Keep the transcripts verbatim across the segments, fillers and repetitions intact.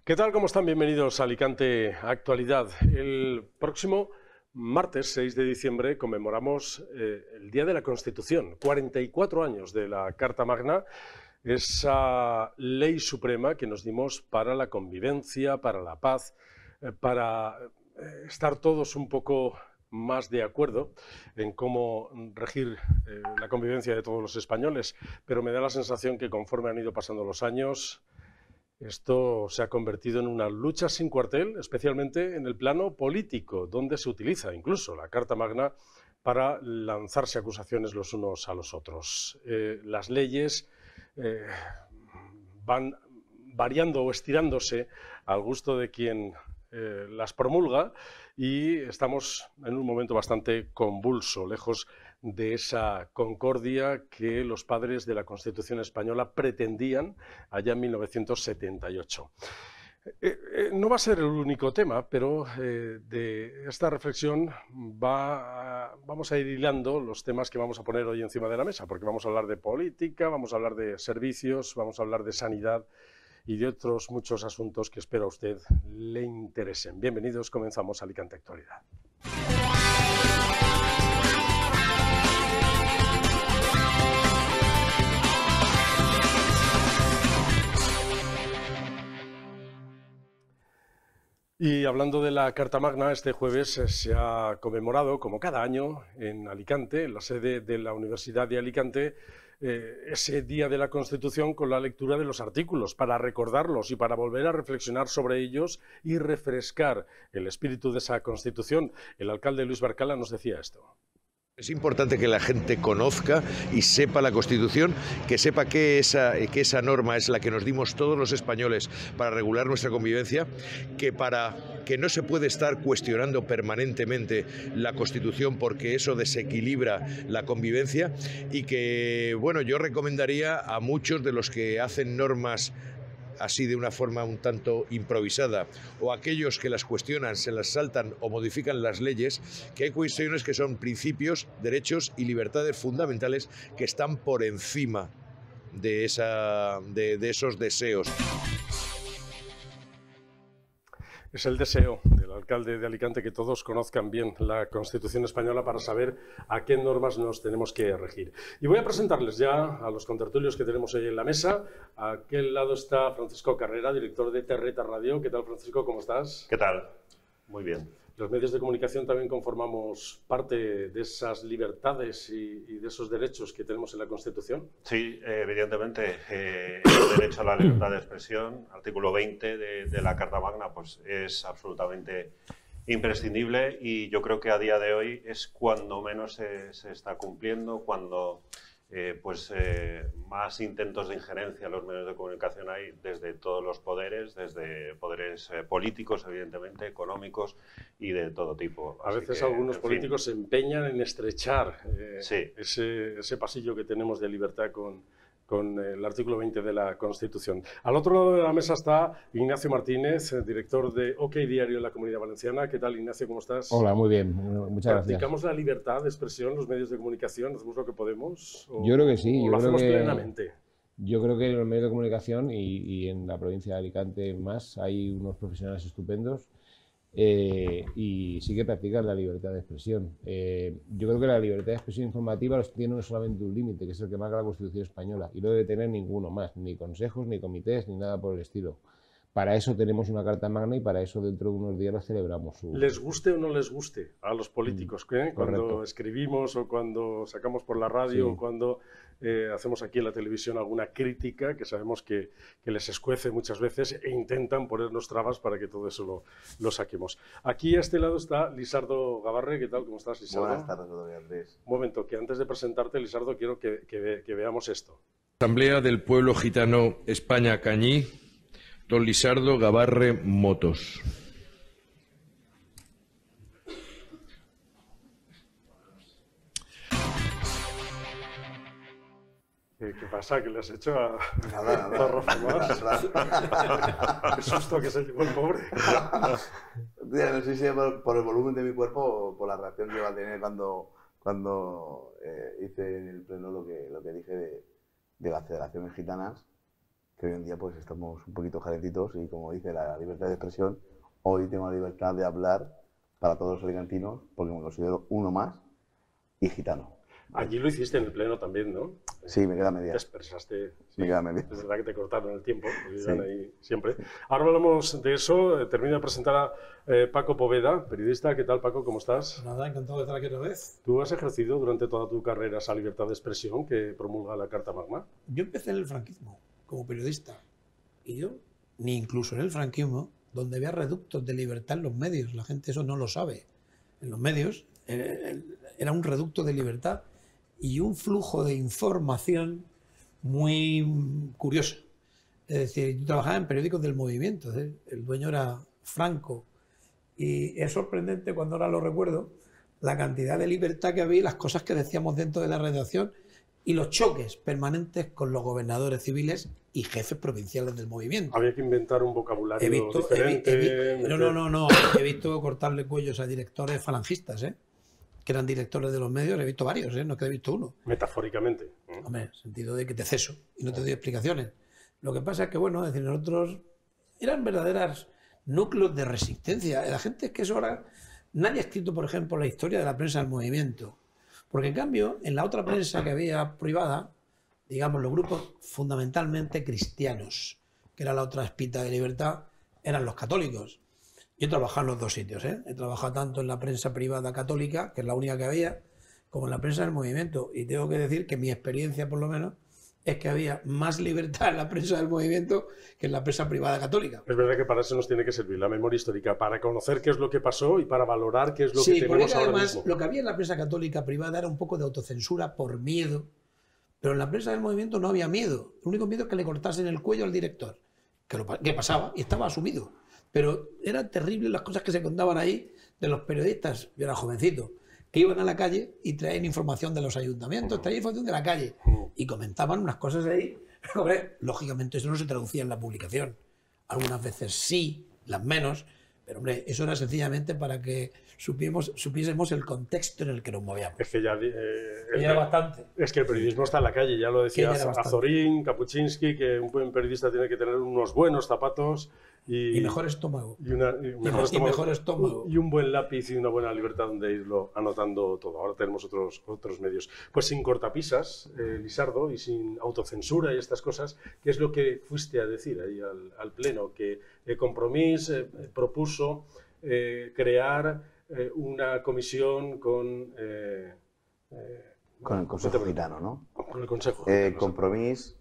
¿Qué tal? ¿Cómo están? Bienvenidos a Alicante Actualidad. El próximo martes seis de diciembre conmemoramos eh, el Día de la Constitución, cuarenta y cuatro años de la Carta Magna, esa ley suprema que nos dimos para la convivencia, para la paz, eh, para eh, estar todos un poco más de acuerdo en cómo regir eh, la convivencia de todos los españoles, pero me da la sensación que conforme han ido pasando los años, esto se ha convertido en una lucha sin cuartel, especialmente en el plano político, donde se utiliza incluso la Carta Magna para lanzarse acusaciones los unos a los otros. Eh, las leyes eh, van variando o estirándose al gusto de quien eh, las promulga y estamos en un momento bastante convulso, lejos de esa concordia que los padres de la Constitución española pretendían allá en mil novecientos setenta y ocho. Eh, eh, no va a ser el único tema, pero eh, de esta reflexión va a, vamos a ir hilando los temas que vamos a poner hoy encima de la mesa, porque vamos a hablar de política, vamos a hablar de servicios, vamos a hablar de sanidad y de otros muchos asuntos que espero a usted le interesen. Bienvenidos, comenzamos Alicante Actualidad. Y hablando de la Carta Magna, este jueves se ha conmemorado, como cada año, en Alicante, en la sede de la Universidad de Alicante, eh, ese Día de la Constitución con la lectura de los artículos, para recordarlos y para volver a reflexionar sobre ellos y refrescar el espíritu de esa Constitución. El alcalde Luis Barcala nos decía esto. Es importante que la gente conozca y sepa la Constitución, que sepa que esa, que esa norma es la que nos dimos todos los españoles para regular nuestra convivencia, que, para, que no se puede estar cuestionando permanentemente la Constitución porque eso desequilibra la convivencia y que, bueno, yo recomendaría a muchos de los que hacen normas así de una forma un tanto improvisada, o aquellos que las cuestionan, se las saltan o modifican las leyes, que hay cuestiones que son principios, derechos y libertades fundamentales que están por encima de, esa, de, de esos deseos. Es el deseo del alcalde de Alicante que todos conozcan bien la Constitución española para saber a qué normas nos tenemos que regir. Y voy a presentarles ya a los contertulios que tenemos hoy en la mesa. A aquel lado está Francisco Carrera, director de Terreta Radio. ¿Qué tal, Francisco? ¿Cómo estás? ¿Qué tal? Muy bien. Los medios de comunicación también conformamos parte de esas libertades y, y de esos derechos que tenemos en la Constitución. Sí, evidentemente, eh, el derecho a la libertad de expresión, artículo veinte de, de la Carta Magna, pues es absolutamente imprescindible y yo creo que a día de hoy es cuando menos se, se está cumpliendo, cuando eh, pues, eh, más intentos de injerencia en los medios de comunicación hay desde todos los poderes, desde poderes eh, políticos, evidentemente, económicos y de todo tipo. A Así veces que, algunos en políticos fin. se empeñan en estrechar eh, Sí. ese, ese pasillo que tenemos de libertad con, con el artículo veinte de la Constitución. Al otro lado de la mesa está Ignacio Martínez, director de OK Diario en la Comunidad Valenciana. ¿Qué tal, Ignacio? ¿Cómo estás? Hola, muy bien. Muchas gracias. ¿Practicamos la libertad de expresión, los medios de comunicación? ¿Hacemos lo que podemos? ¿O, yo creo que sí. ¿O yo lo creo hacemos que, plenamente? Yo creo que en los medios de comunicación y, y en la provincia de Alicante más hay unos profesionales estupendos eh, y sí que practican la libertad de expresión. Eh, yo creo que la libertad de expresión informativa tiene solamente un límite, que es el que marca la Constitución española, y no debe tener ninguno más, ni consejos, ni comités, ni nada por el estilo. Para eso tenemos una Carta Magna y para eso dentro de unos días la celebramos. Su... Les guste o no les guste a los políticos, ¿eh? Cuando Correcto. escribimos o cuando sacamos por la radio Sí. o cuando eh, hacemos aquí en la televisión alguna crítica que sabemos que, que les escuece muchas veces e intentan ponernos trabas para que todo eso lo, lo saquemos. Aquí a este lado está Lisardo Gabarre. ¿Qué tal? ¿Cómo estás, Lisardo? Buenas tardes, don Andrés. Un momento, que antes de presentarte, Lisardo, quiero que, que, ve, que veamos esto. Asamblea del Pueblo Gitano España Cañí, don Lisardo Gabarre Motos. ¿Qué, qué pasa? ¿Qué le has hecho a, Nada, a nada. Rafa Mas? Qué susto que se llevó el pobre. Tía, no sé si es por, por el volumen de mi cuerpo o por la reacción que iba a tener cuando, cuando eh, hice en el pleno lo que, lo que dije de, de las federaciones gitanas, que hoy en día pues estamos un poquito calentitos y como dice la libertad de expresión, hoy tengo la libertad de hablar para todos los alicantinos porque me considero uno más y gitano. Allí lo hiciste en el pleno también, ¿no? Sí, me queda media. Te expresaste. Sí, me queda media. Es verdad que te cortaron el tiempo, porque Sí. iban ahí siempre. Ahora hablamos de eso. Termino de presentar a eh, Paco Poveda, periodista. ¿Qué tal, Paco? ¿Cómo estás? Nada, encantado de estar aquí otra vez. ¿Tú has ejercido durante toda tu carrera esa libertad de expresión que promulga la Carta Magna? Yo empecé en el franquismo como periodista y yo, ni incluso en el franquismo, donde había reductos de libertad en los medios, la gente eso no lo sabe. En los medios eh, era un reducto de libertad y un flujo de información muy curioso. Es decir, yo trabajaba en periódicos del movimiento, ¿eh? El dueño era Franco y es sorprendente cuando ahora lo recuerdo la cantidad de libertad que había y las cosas que decíamos dentro de la redacción y los choques permanentes con los gobernadores civiles y jefes provinciales del movimiento. Había que inventar un vocabulario He visto, he vi- diferente. he vi- meter- no, no, no, no, he visto cortarle cuellos a directores falangistas, ¿eh? Que eran directores de los medios, he visto varios, ¿eh? No es que he visto uno. Metafóricamente. ¿no? Hombre, en el sentido de que te ceso y no te doy explicaciones. Lo que pasa es que, bueno, es decir, nosotros eran verdaderos núcleos de resistencia. La gente es que eso ahora... Nadie ha escrito, por ejemplo, la historia de la prensa del movimiento. Porque, en cambio, en la otra prensa que había privada, digamos, los grupos fundamentalmente cristianos, que era la otra espita de libertad, eran los católicos. Yo he trabajado en los dos sitios, ¿eh? He trabajado tanto en la prensa privada católica, que es la única que había, como en la prensa del movimiento. Y tengo que decir que mi experiencia, por lo menos, es que había más libertad en la prensa del movimiento que en la prensa privada católica. Es verdad que para eso nos tiene que servir la memoria histórica, para conocer qué es lo que pasó y para valorar qué es lo Sí, que porque tenemos ahora además mismo. lo que había en la prensa católica privada era un poco de autocensura por miedo, pero en la prensa del movimiento no había miedo. El único miedo es que le cortasen el cuello al director, que, lo, que pasaba y estaba asumido. Pero eran terribles las cosas que se contaban ahí de los periodistas, yo era jovencito, que iban a la calle y traían información de los ayuntamientos, traían información de la calle y comentaban unas cosas ahí. Hombre, lógicamente eso no se traducía en la publicación. Algunas veces sí, las menos, pero hombre, eso era sencillamente para que supiésemos, supiésemos el contexto en el que nos movíamos. Es que ya... eh, Que ya era bastante. Es que el periodismo está en la calle, ya lo Que ya decía era bastante. Azorín, Kapuczynski, que un buen periodista tiene que tener unos buenos zapatos y, Y mejor estómago. y una- y un mejor y estómago, mejor estómago. y un buen lápiz y una buena libertad donde irlo anotando todo. Ahora tenemos otros, otros medios. Pues sin cortapisas, eh, Lisardo, y sin autocensura y estas cosas, ¿qué es lo que fuiste a decir ahí al, al Pleno? Que eh, Compromís eh, propuso eh, crear eh, una comisión con... eh, eh, Con el Consejo Gitano, ¿no? Con el Consejo. Eh, Gitano, Compromís,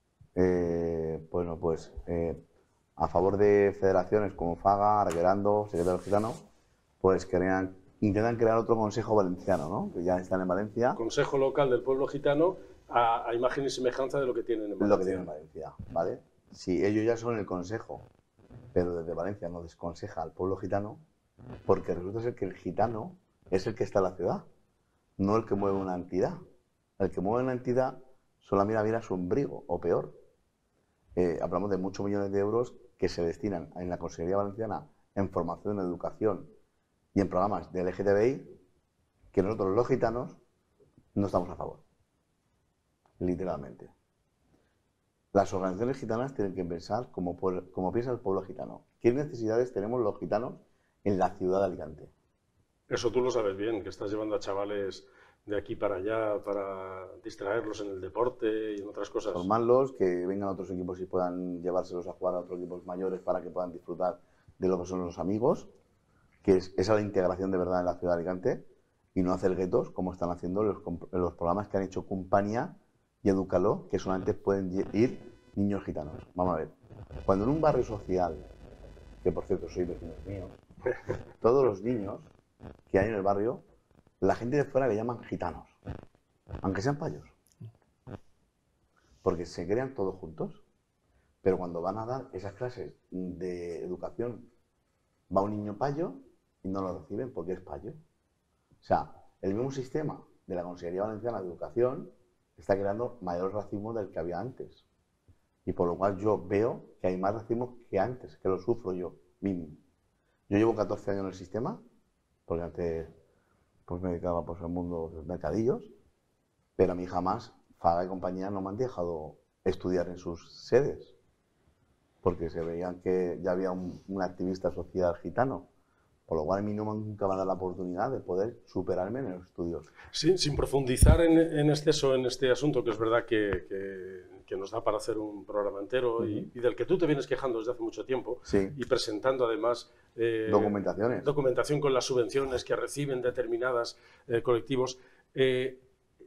eh, bueno, pues eh, a favor de federaciones como Faga, Arquerando, Secretario Gitano, pues querían, intentan crear otro Consejo Valenciano, ¿no? Que ya están en Valencia, Consejo Local del Pueblo Gitano a, a imagen y semejanza de lo que tienen en Valencia. lo que tienen en Valencia, ¿vale? Si ellos ya son el Consejo, pero desde Valencia no desconseja al pueblo gitano, porque resulta ser que el gitano es el que está en la ciudad, no el que mueve una entidad. El que mueve una entidad solo mira, mira su ombligo, o peor. Eh, hablamos de muchos millones de euros que se destinan en la Consejería Valenciana en formación, educación y en programas de L G T B I, que nosotros los gitanos no estamos a favor. Literalmente. Las organizaciones gitanas tienen que pensar como, pueblo- como piensa el pueblo gitano. ¿Qué necesidades tenemos los gitanos en la ciudad de Alicante? Eso tú lo sabes bien, que estás llevando a chavales de aquí para allá para distraerlos en el deporte y en otras cosas. Formarlos, que vengan a otros equipos y puedan llevárselos a jugar a otros equipos mayores para que puedan disfrutar de lo que son los amigos, que es esa es la integración de verdad en la ciudad de Alicante, y no hacer guetos como están haciendo los, comp- los programas que han hecho Compañía y Edúcalo, que solamente pueden ye- ir niños gitanos. Vamos a ver, cuando en un barrio social, que por cierto soy vecino mío, todos los niños que hay en el barrio, la gente de fuera le llaman gitanos, aunque sean payos. Porque se crean todos juntos, pero cuando van a dar esas clases de educación, va un niño payo y no lo reciben porque es payo. O sea, el mismo sistema de la Consejería Valenciana de Educación está creando mayor racismo del que había antes. Y por lo cual yo veo que hay más racismo que antes, que lo sufro yo mismo. Yo llevo catorce años en el sistema, porque antes pues, me dedicaba pues, al mundo de los mercadillos, pero a mí jamás Faga y compañía no me han dejado estudiar en sus sedes. porque se veían que ya había un, un activista social gitano, por lo cual a mí no me nunca me ha dado la oportunidad de poder superarme en los estudios. Sí, sin profundizar en, en exceso en este asunto, que es verdad que, que, que nos da para hacer un programa entero, uh-huh. y, y del que tú te vienes quejando desde hace mucho tiempo, sí. y presentando además eh, documentaciones. documentación con las subvenciones que reciben determinadas eh, colectivos. Eh,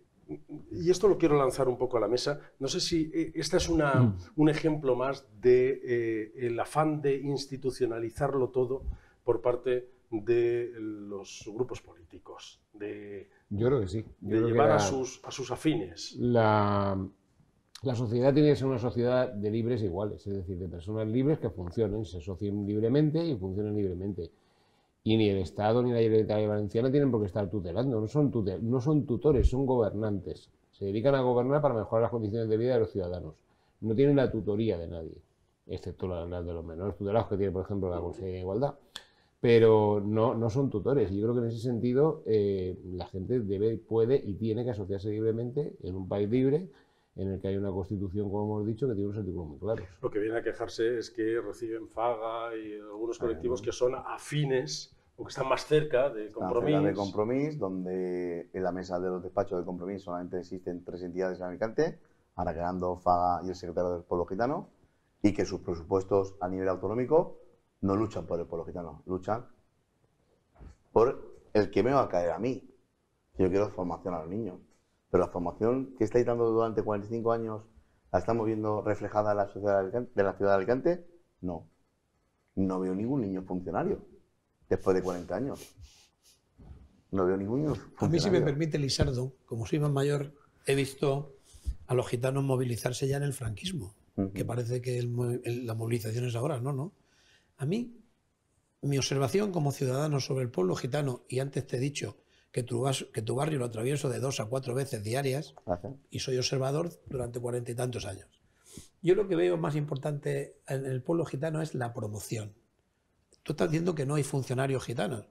y esto lo quiero lanzar un poco a la mesa. No sé si eh, este es una, uh-huh. un ejemplo más de eh, el afán de institucionalizarlo todo por parte de los grupos políticos, de, Yo creo que sí. Yo de creo llevar que la, a, sus, a sus afines. La, la sociedad tiene que ser una sociedad de libres e iguales, es decir, de personas libres que funcionen, se asocien libremente y funcionen libremente. Y ni el Estado ni la Generalitat Valenciana tienen por qué estar tutelando, no son, tutel, no son tutores, son gobernantes. Se dedican a gobernar para mejorar las condiciones de vida de los ciudadanos. No tienen la tutoría de nadie, excepto la, la de los menores tutelados que tiene, por ejemplo, la Consejería de Igualdad. Pero no, no son tutores. Yo creo que en ese sentido eh, la gente debe, puede y tiene que asociarse libremente en un país libre en el que hay una constitución, como hemos dicho, que tiene unos artículos muy claros. Lo que viene a quejarse es que reciben Faga y algunos colectivos que son afines o que están más cerca de Compromís. La de Compromís, donde en la mesa de los despachos de Compromís solamente existen tres entidades en Alicante, ahora quedando Faga y el secretario del Pueblo Gitano, y que sus presupuestos a nivel autonómico no luchan por el pueblo gitano, luchan por el que me va a caer a mí. Yo quiero formación a los niños. Pero la formación que estáis dando durante cuarenta y cinco años, ¿la estamos viendo reflejada en la sociedad de, Alicante, de la ciudad de Alicante? No. No veo ningún niño funcionario después de cuarenta años. No veo ningún niño funcionario. A mí, si me permite, Lisardo, como soy más mayor, he visto a los gitanos movilizarse ya en el franquismo, uh-huh. que parece que el, el, la movilización es ahora. No, no. A mí, mi observación como ciudadano sobre el pueblo gitano, y antes te he dicho que tu, que tu barrio lo atravieso de dos a cuatro veces diarias, Gracias. Y soy observador durante cuarenta y tantos años. Yo lo que veo más importante en el pueblo gitano es la promoción. Tú estás diciendo que no hay funcionarios gitanos.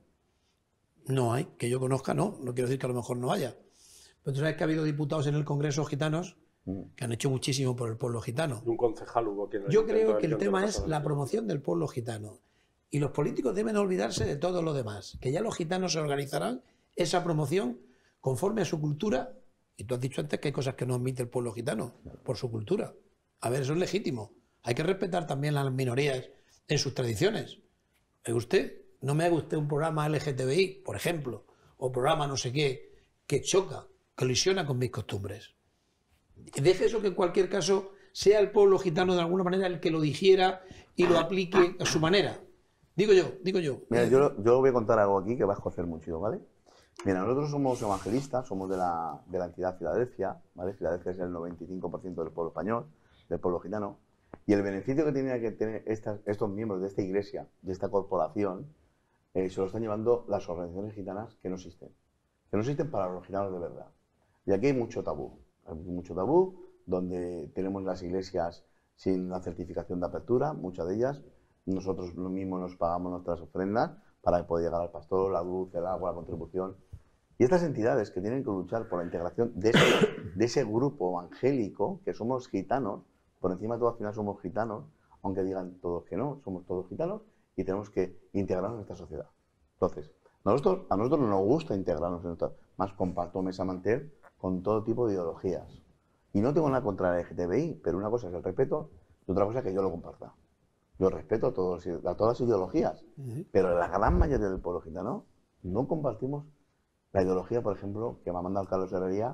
No hay, que yo conozca, no. No quiero decir que a lo mejor no haya. Pero tú sabes que ha habido diputados en el Congreso gitanos que han hecho muchísimo por el pueblo gitano. Un concejal hubo que... Yo creo que el tema es la promoción del pueblo gitano. Y los políticos deben olvidarse de todo lo demás. Que ya los gitanos se organizarán esa promoción conforme a su cultura. Y tú has dicho antes que hay cosas que no admite el pueblo gitano por su cultura. A ver, eso es legítimo. Hay que respetar también a las minorías en sus tradiciones. ¿Me usted? No me haga usted un programa L G T B I, por ejemplo, o programa no sé qué, que choca, colisiona con mis costumbres. Deje eso que en cualquier caso sea el pueblo gitano de alguna manera el que lo digiera y lo aplique a su manera. Digo yo, digo yo. Mira, yo, yo voy a contar algo aquí que va a joder mucho, ¿vale? Mira, nosotros somos evangelistas, somos de la, de la entidad Filadelfia, ¿vale? Filadelfia es el noventa y cinco por ciento del pueblo español, del pueblo gitano, y el beneficio que tienen que tener estas, estos miembros de esta iglesia, de esta corporación, eh, se lo están llevando las organizaciones gitanas que no existen, que no existen para los gitanos de verdad. Y aquí hay mucho tabú. Hay mucho tabú, donde tenemos las iglesias sin la certificación de apertura, muchas de ellas. Nosotros mismos nos pagamos nuestras ofrendas para poder llegar al pastor, la luz, el agua, la contribución. Y estas entidades que tienen que luchar por la integración de ese, de ese grupo evangélico, que somos gitanos, por encima de todo al final somos gitanos, aunque digan todos que no, somos todos gitanos y tenemos que integrarnos en esta sociedad. Entonces, nosotros, a nosotros nos gusta integrarnos en esta, más compacto, mesa mantel, con todo tipo de ideologías. Y no tengo nada contra el L G T B I, pero una cosa es el respeto y otra cosa es que yo lo comparta. Yo respeto a, todos, a todas las ideologías, uh-huh. pero la gran mayoría del pueblo gitano no compartimos la ideología, por ejemplo, que me ha mandado Carlos Herrería,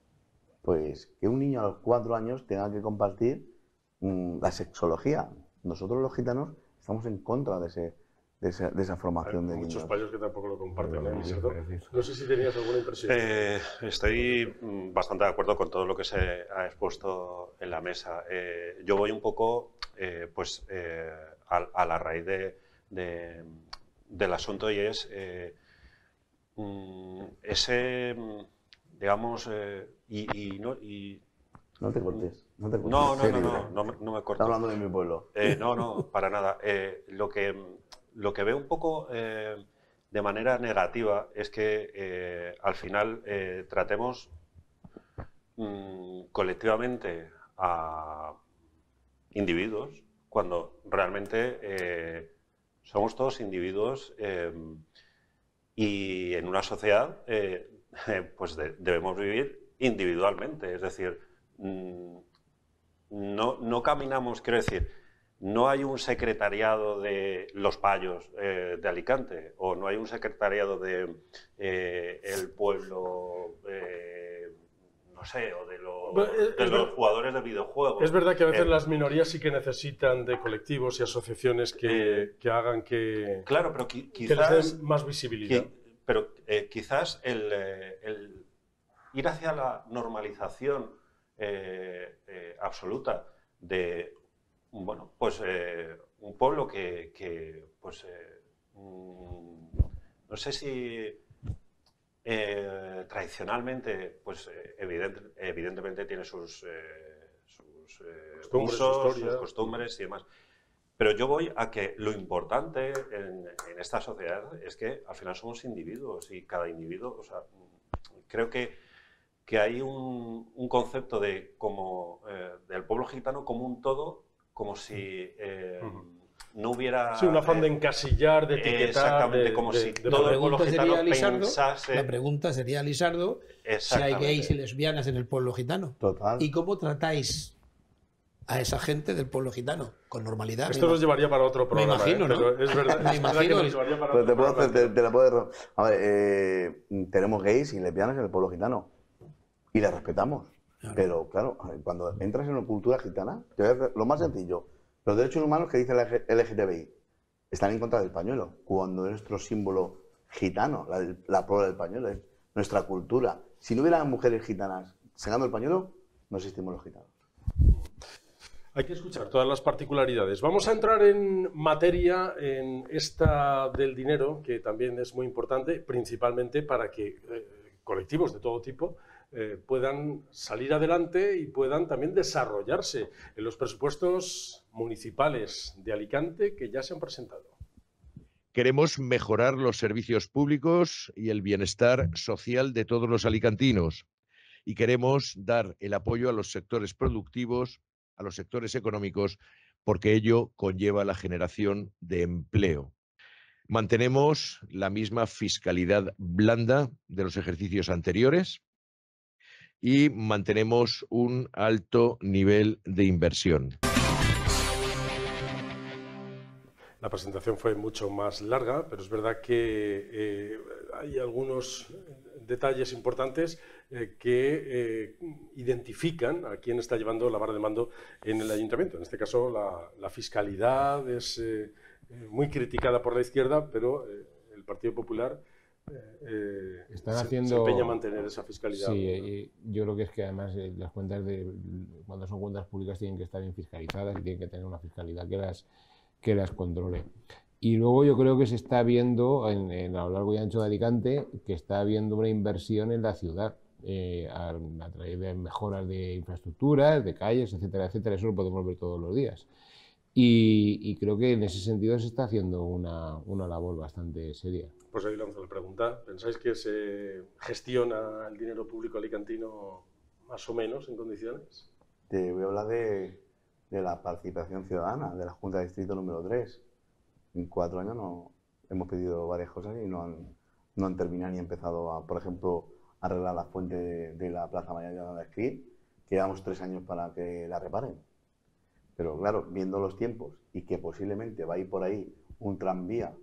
pues que un niño a los cuatro años tenga que compartir mmm, la sexología. Nosotros los gitanos estamos en contra de ese De esa, de esa formación de niños. Muchos payos que tampoco lo comparten, ¿eh, Lisardo? No sé si tenías alguna impresión. Eh, estoy bastante de acuerdo con todo lo que se ha expuesto en la mesa. Eh, yo voy un poco eh, pues, eh, a, a la raíz de, de, del asunto y es eh, ese, digamos, eh, y, y, no, y No te cortes, no te cortes. No, no, no, no, no, no, no me corto. Está hablando de mi pueblo. Eh, no, no, para nada. Eh, lo que... Lo que veo un poco eh, de manera negativa es que eh, al final eh, tratemos mmm, colectivamente a individuos cuando realmente eh, somos todos individuos eh, y en una sociedad eh, pues de, debemos vivir individualmente, es decir, mmm, no, no caminamos, quiero decir, no hay un secretariado de los payos eh, de Alicante o no hay un secretariado de eh, el pueblo, eh, no sé, o de, lo, Bueno, es, de es los ver, jugadores de videojuegos. Es verdad que a veces eh, las minorías sí que necesitan de colectivos y asociaciones que, eh, que hagan que, claro, pero qui que quizás, les den más visibilidad. qui pero eh, quizás el, eh, el ir hacia la normalización eh, eh, absoluta de, bueno, pues eh, un pueblo que, que pues, eh, mm, no sé si eh, tradicionalmente, pues eh, evidente, evidentemente tiene sus, eh, sus eh, costumbres, usos, su sus costumbres y demás. Pero yo voy a que lo importante en, en esta sociedad es que al final somos individuos y cada individuo, o sea, creo que, que hay un, un concepto de como, eh, del pueblo gitano como un todo, como si eh, uh-huh. no hubiera... Sí, un afán eh, de encasillar, de etiquetar... Exactamente, de, como de, si de, todo de, el pueblo gitano Lizardo, pensase... La pregunta sería, Lizardo, si hay gays y lesbianas en el pueblo gitano. Total. ¿Y cómo tratáis a esa gente del pueblo gitano? Con normalidad. Esto nos llevaría para otro programa. Me imagino, ¿eh? ¿no? Pero es verdad, me es imagino. verdad que nos llevaría para Pero otro te puedo programa. hacer, te, te la puedo... A ver, eh, tenemos gays y lesbianas en el pueblo gitano y las respetamos. Claro. Pero claro, cuando entras en una cultura gitana, te voy a hacer lo más sencillo. Los derechos humanos que dice la L G T B I están en contra del pañuelo, cuando es nuestro símbolo gitano, la, la prueba del pañuelo, es nuestra cultura. Si no hubiera mujeres gitanas sacando el pañuelo, no existimos los gitanos. Hay que escuchar todas las particularidades. Vamos a entrar en materia en esta del dinero, que también es muy importante, principalmente para que eh, colectivos de todo tipo eh, puedan salir adelante y puedan también desarrollarse en los presupuestos municipales de Alicante que ya se han presentado. Queremos mejorar los servicios públicos y el bienestar social de todos los alicantinos y queremos dar el apoyo a los sectores productivos, a los sectores económicos, porque ello conlleva la generación de empleo. Mantenemos la misma fiscalidad blanda de los ejercicios anteriores y mantenemos un alto nivel de inversión. La presentación fue mucho más larga, pero es verdad que eh, hay algunos detalles importantes eh, que eh, identifican a quién está llevando la vara de mando en el ayuntamiento. En este caso, la, la fiscalidad es eh, muy criticada por la izquierda, pero eh, el Partido Popular eh, Están se, haciendo... se empeña a mantener esa fiscalidad. Sí, eh, yo creo que es que además eh, las cuentas, de, cuando son cuentas públicas, tienen que estar bien fiscalizadas y tienen que tener una fiscalidad que las... que las controle. Y luego yo creo que se está viendo, en, en a lo largo y ancho de Alicante, que está habiendo una inversión en la ciudad, eh, a, a través de mejoras de infraestructuras, de calles, etcétera, etcétera. Eso lo podemos ver todos los días. Y, y creo que en ese sentido se está haciendo una, una labor bastante seria. Pues ahí lanzo la pregunta. ¿Pensáis que se gestiona el dinero público alicantino más o menos en condiciones? Te voy a hablar de... de la participación ciudadana, de la Junta de Distrito número tres. En cuatro años no, hemos pedido varias cosas y no han, no han terminado ni empezado a, por ejemplo, arreglar la fuente de, de la Plaza Mayor de Andesquí, que llevamos tres años para que la reparen. Pero claro, viendo los tiempos y que posiblemente va a ir por ahí un tranvía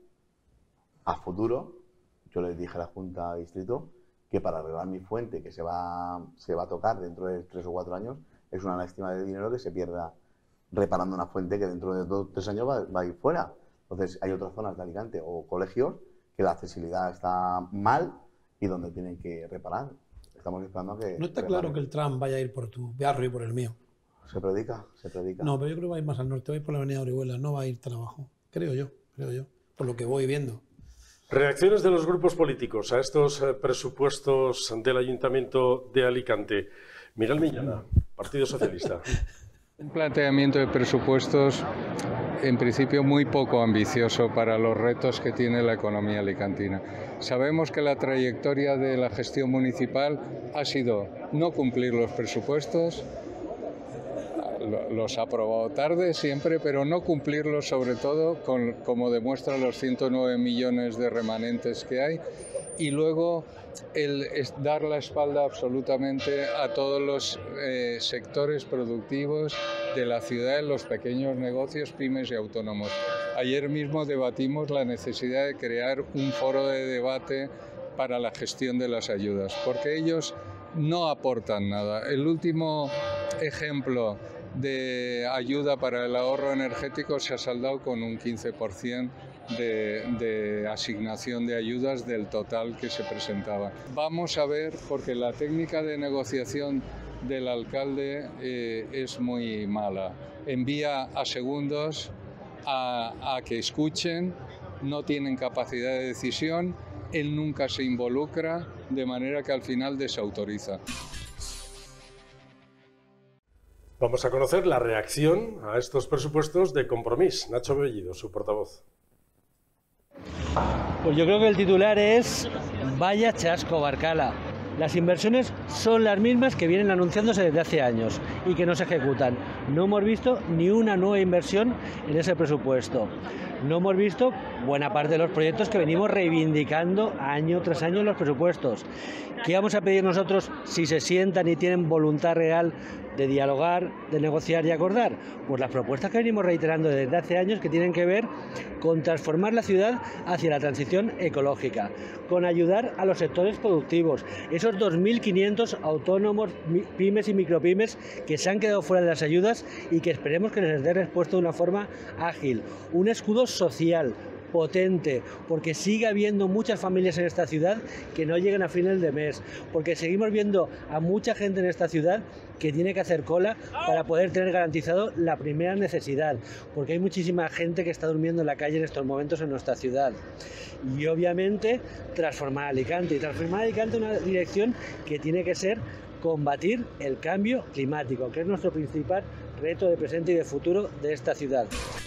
a futuro, yo les dije a la Junta de Distrito que para arreglar mi fuente, que se va, se va a tocar dentro de tres o cuatro años, es una lástima de dinero que se pierda reparando una fuente que dentro de dos o tres años va, va a ir fuera. Entonces hay otras zonas de Alicante o colegios que la accesibilidad está mal y donde tienen que reparar. Estamos esperando a que... No está reparen. claro que el tram vaya a ir por tu barrio y por el mío. Se predica, se predica. No, pero yo creo que va a ir más al norte, va a ir por la avenida Orihuela, no va a ir tan abajo. Creo yo, creo yo, por lo que voy viendo. Reacciones de los grupos políticos a estos eh, presupuestos del Ayuntamiento de Alicante. Miguel Millana, Partido Socialista. Un planteamiento de presupuestos, en principio, muy poco ambicioso para los retos que tiene la economía alicantina. Sabemos que la trayectoria de la gestión municipal ha sido no cumplir los presupuestos, los ha aprobado tarde siempre, pero no cumplirlos, sobre todo con, como demuestran los ciento nueve millones de remanentes que hay, y luego el dar la espalda absolutamente a todos los eh, sectores productivos de la ciudad, los pequeños negocios, pymes y autónomos. Ayer mismo debatimos la necesidad de crear un foro de debate para la gestión de las ayudas, porque ellos no aportan nada. El último ejemplo de ayuda para el ahorro energético se ha saldado con un quince por ciento de, de asignación de ayudas del total que se presentaba. Vamos a ver, porque la técnica de negociación del alcalde eh, es muy mala. Envía a segundos a, a que escuchen, no tienen capacidad de decisión, él nunca se involucra, de manera que al final desautoriza. Vamos a conocer la reacción a estos presupuestos de Compromís. Nacho Bellido, su portavoz. Pues yo creo que el titular es vaya chasco, Barcala. Las inversiones son las mismas que vienen anunciándose desde hace años y que no se ejecutan. No hemos visto ni una nueva inversión en ese presupuesto. No hemos visto buena parte de los proyectos que venimos reivindicando año tras año en los presupuestos. ¿Qué vamos a pedir nosotros si se sientan y tienen voluntad real de dialogar, de negociar y acordar? Pues las propuestas que venimos reiterando desde hace años, que tienen que ver con transformar la ciudad hacia la transición ecológica, con ayudar a los sectores productivos, esos dos mil quinientos autónomos, pymes y micropymes que se han quedado fuera de las ayudas y que esperemos que les dé respuesta de una forma ágil, un escudo social potente, porque sigue habiendo muchas familias en esta ciudad que no llegan a final de mes, porque seguimos viendo a mucha gente en esta ciudad que tiene que hacer cola para poder tener garantizado la primera necesidad, porque hay muchísima gente que está durmiendo en la calle en estos momentos en nuestra ciudad. Y obviamente transformar Alicante, y transformar Alicante en una dirección que tiene que ser combatir el cambio climático, que es nuestro principal reto de presente y de futuro de esta ciudad.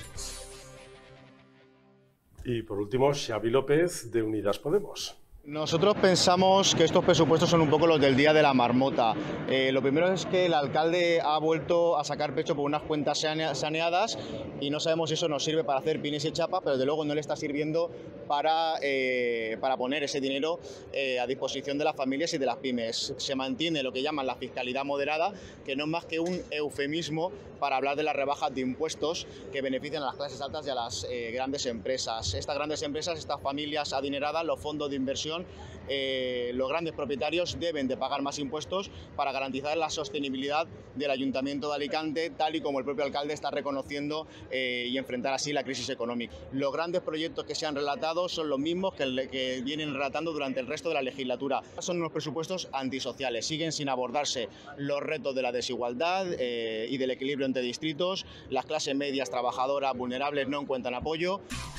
Y por último, Xavi López, de Unidas Podemos. Nosotros pensamos que estos presupuestos son un poco los del día de la marmota. Eh, lo primero es que el alcalde ha vuelto a sacar pecho por unas cuentas saneadas y no sabemos si eso nos sirve para hacer pines y chapa, pero desde luego no le está sirviendo para, eh, para poner ese dinero eh, a disposición de las familias y de las pymes. Se mantiene lo que llaman la fiscalidad moderada, que no es más que un eufemismo para hablar de las rebajas de impuestos que benefician a las clases altas y a las eh, grandes empresas. Estas grandes empresas, estas familias adineradas, los fondos de inversión, Eh, los grandes propietarios deben de pagar más impuestos para garantizar la sostenibilidad del Ayuntamiento de Alicante, tal y como el propio alcalde está reconociendo eh, y enfrentar así la crisis económica. Los grandes proyectos que se han relatado son los mismos que, el, que vienen relatando durante el resto de la legislatura. Son unos presupuestos antisociales, siguen sin abordarse los retos de la desigualdad eh, y del equilibrio entre distritos. Las clases medias, trabajadoras, vulnerables no encuentran apoyo.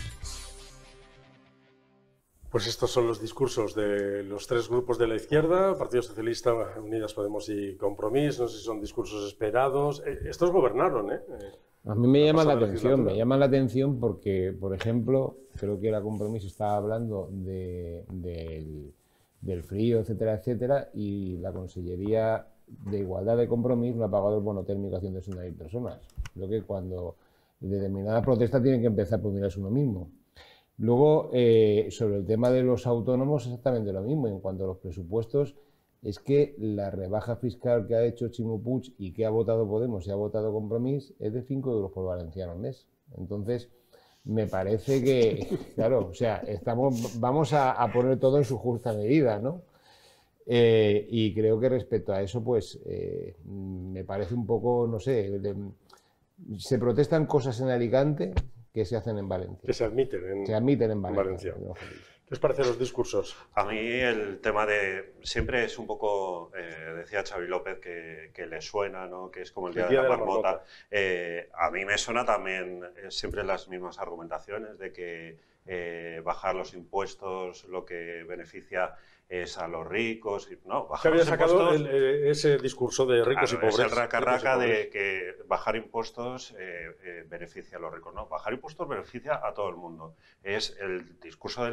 Pues estos son los discursos de los tres grupos de la izquierda, Partido Socialista, Unidas Podemos y Compromís. No sé si son discursos esperados. Estos gobernaron, ¿eh? A mí me llama la atención, me llama la atención porque, por ejemplo, creo que la Compromís estaba hablando de, de, del frío, etcétera, etcétera, y la Consellería de Igualdad de Compromís no ha pagado el bono térmico a ciento sesenta mil personas. Creo que cuando determinada protesta tienen que empezar por mirarse uno mismo. Luego, eh, sobre el tema de los autónomos, exactamente lo mismo. En cuanto a los presupuestos, es que la rebaja fiscal que ha hecho Ximo Puig y que ha votado Podemos y ha votado Compromís es de cinco euros por valenciano al mes. Entonces, me parece que, claro, o sea, estamos, vamos a, a poner todo en su justa medida, ¿no? Eh, y creo que respecto a eso, pues, eh, me parece un poco, no sé, de, se protestan cosas en Alicante que se hacen en Valencia. Que se admiten en, se admiten en Valencia. En Valencia. ¿Qué os parecen los discursos? A mí el tema de... Siempre es un poco... Eh, decía Xavi López que, que le suena, ¿no? Que es como el día, el día de la, de la marmota. marmota. Eh, a mí me suena también eh, siempre las mismas argumentaciones de que eh, bajar los impuestos lo que beneficia es a los ricos. Y, no, bajar ¿Qué había los sacado impuestos, el, el, ese discurso de ricos claro, y pobres? Es el raca-raca de que bajar impuestos eh, eh, beneficia a los ricos. No, bajar impuestos beneficia a todo el mundo. Es el discurso de la izquierda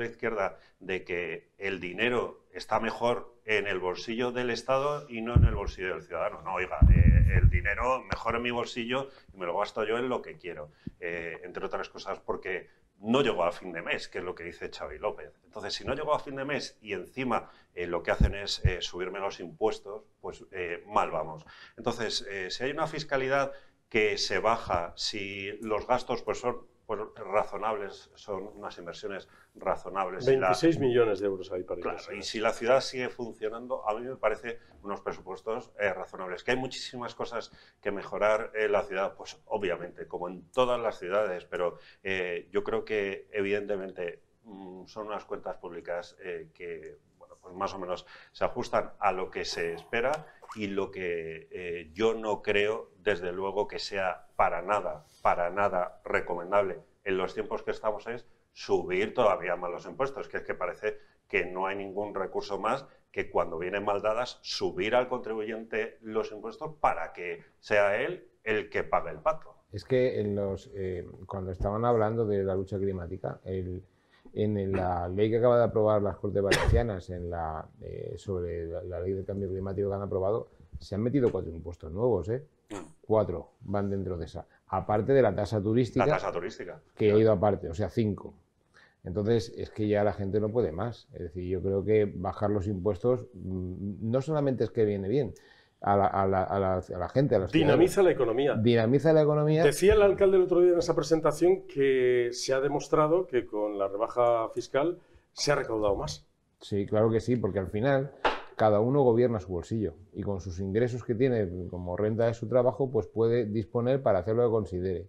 política de que el dinero está mejor en el bolsillo del Estado y no en el bolsillo del ciudadano. No, oiga, eh, el dinero mejor en mi bolsillo y me lo gasto yo en lo que quiero. Eh, entre otras cosas porque no llegó a fin de mes, que es lo que dice Xavi López. Entonces, si no llegó a fin de mes y encima eh, lo que hacen es eh, subirme los impuestos, pues eh, mal vamos. Entonces, eh, si hay una fiscalidad que se baja, si los gastos pues son pues, razonables, son unas inversiones razonables. veintiséis la, millones de euros ahí para claro, eso. Y si la ciudad sigue funcionando, a mí me parece unos presupuestos eh, razonables. Que hay muchísimas cosas que mejorar en la ciudad, pues obviamente, como en todas las ciudades, pero eh, yo creo que evidentemente mmm, son unas cuentas públicas eh, que bueno, pues más o menos se ajustan a lo que se espera y lo que eh, yo no creo, desde luego, que sea para nada, para nada recomendable en los tiempos que estamos es subir todavía más los impuestos, que es que parece que no hay ningún recurso más que cuando vienen mal dadas subir al contribuyente los impuestos para que sea él el que pague el pato. Es que en los, eh, cuando estaban hablando de la lucha climática, el, en la ley que acaba de aprobar las Cortes Valencianas en la, eh, sobre la, la ley de cambio climático que han aprobado, se han metido cuatro impuestos nuevos, ¿eh? Cuatro van dentro de esa. Aparte de la tasa turística, la tasa turística que ha ido aparte, o sea, cinco. Entonces, es que ya la gente no puede más. Es decir, yo creo que bajar los impuestos no solamente es que viene bien a la, a la, a la, a la gente, a los dinamiza la economía. Dinamiza la economía. Decía el alcalde el otro día en esa presentación que se ha demostrado que con la rebaja fiscal se ha recaudado más. Sí, claro que sí, porque al final cada uno gobierna su bolsillo y con sus ingresos que tiene como renta de su trabajo, pues puede disponer para hacer lo que considere.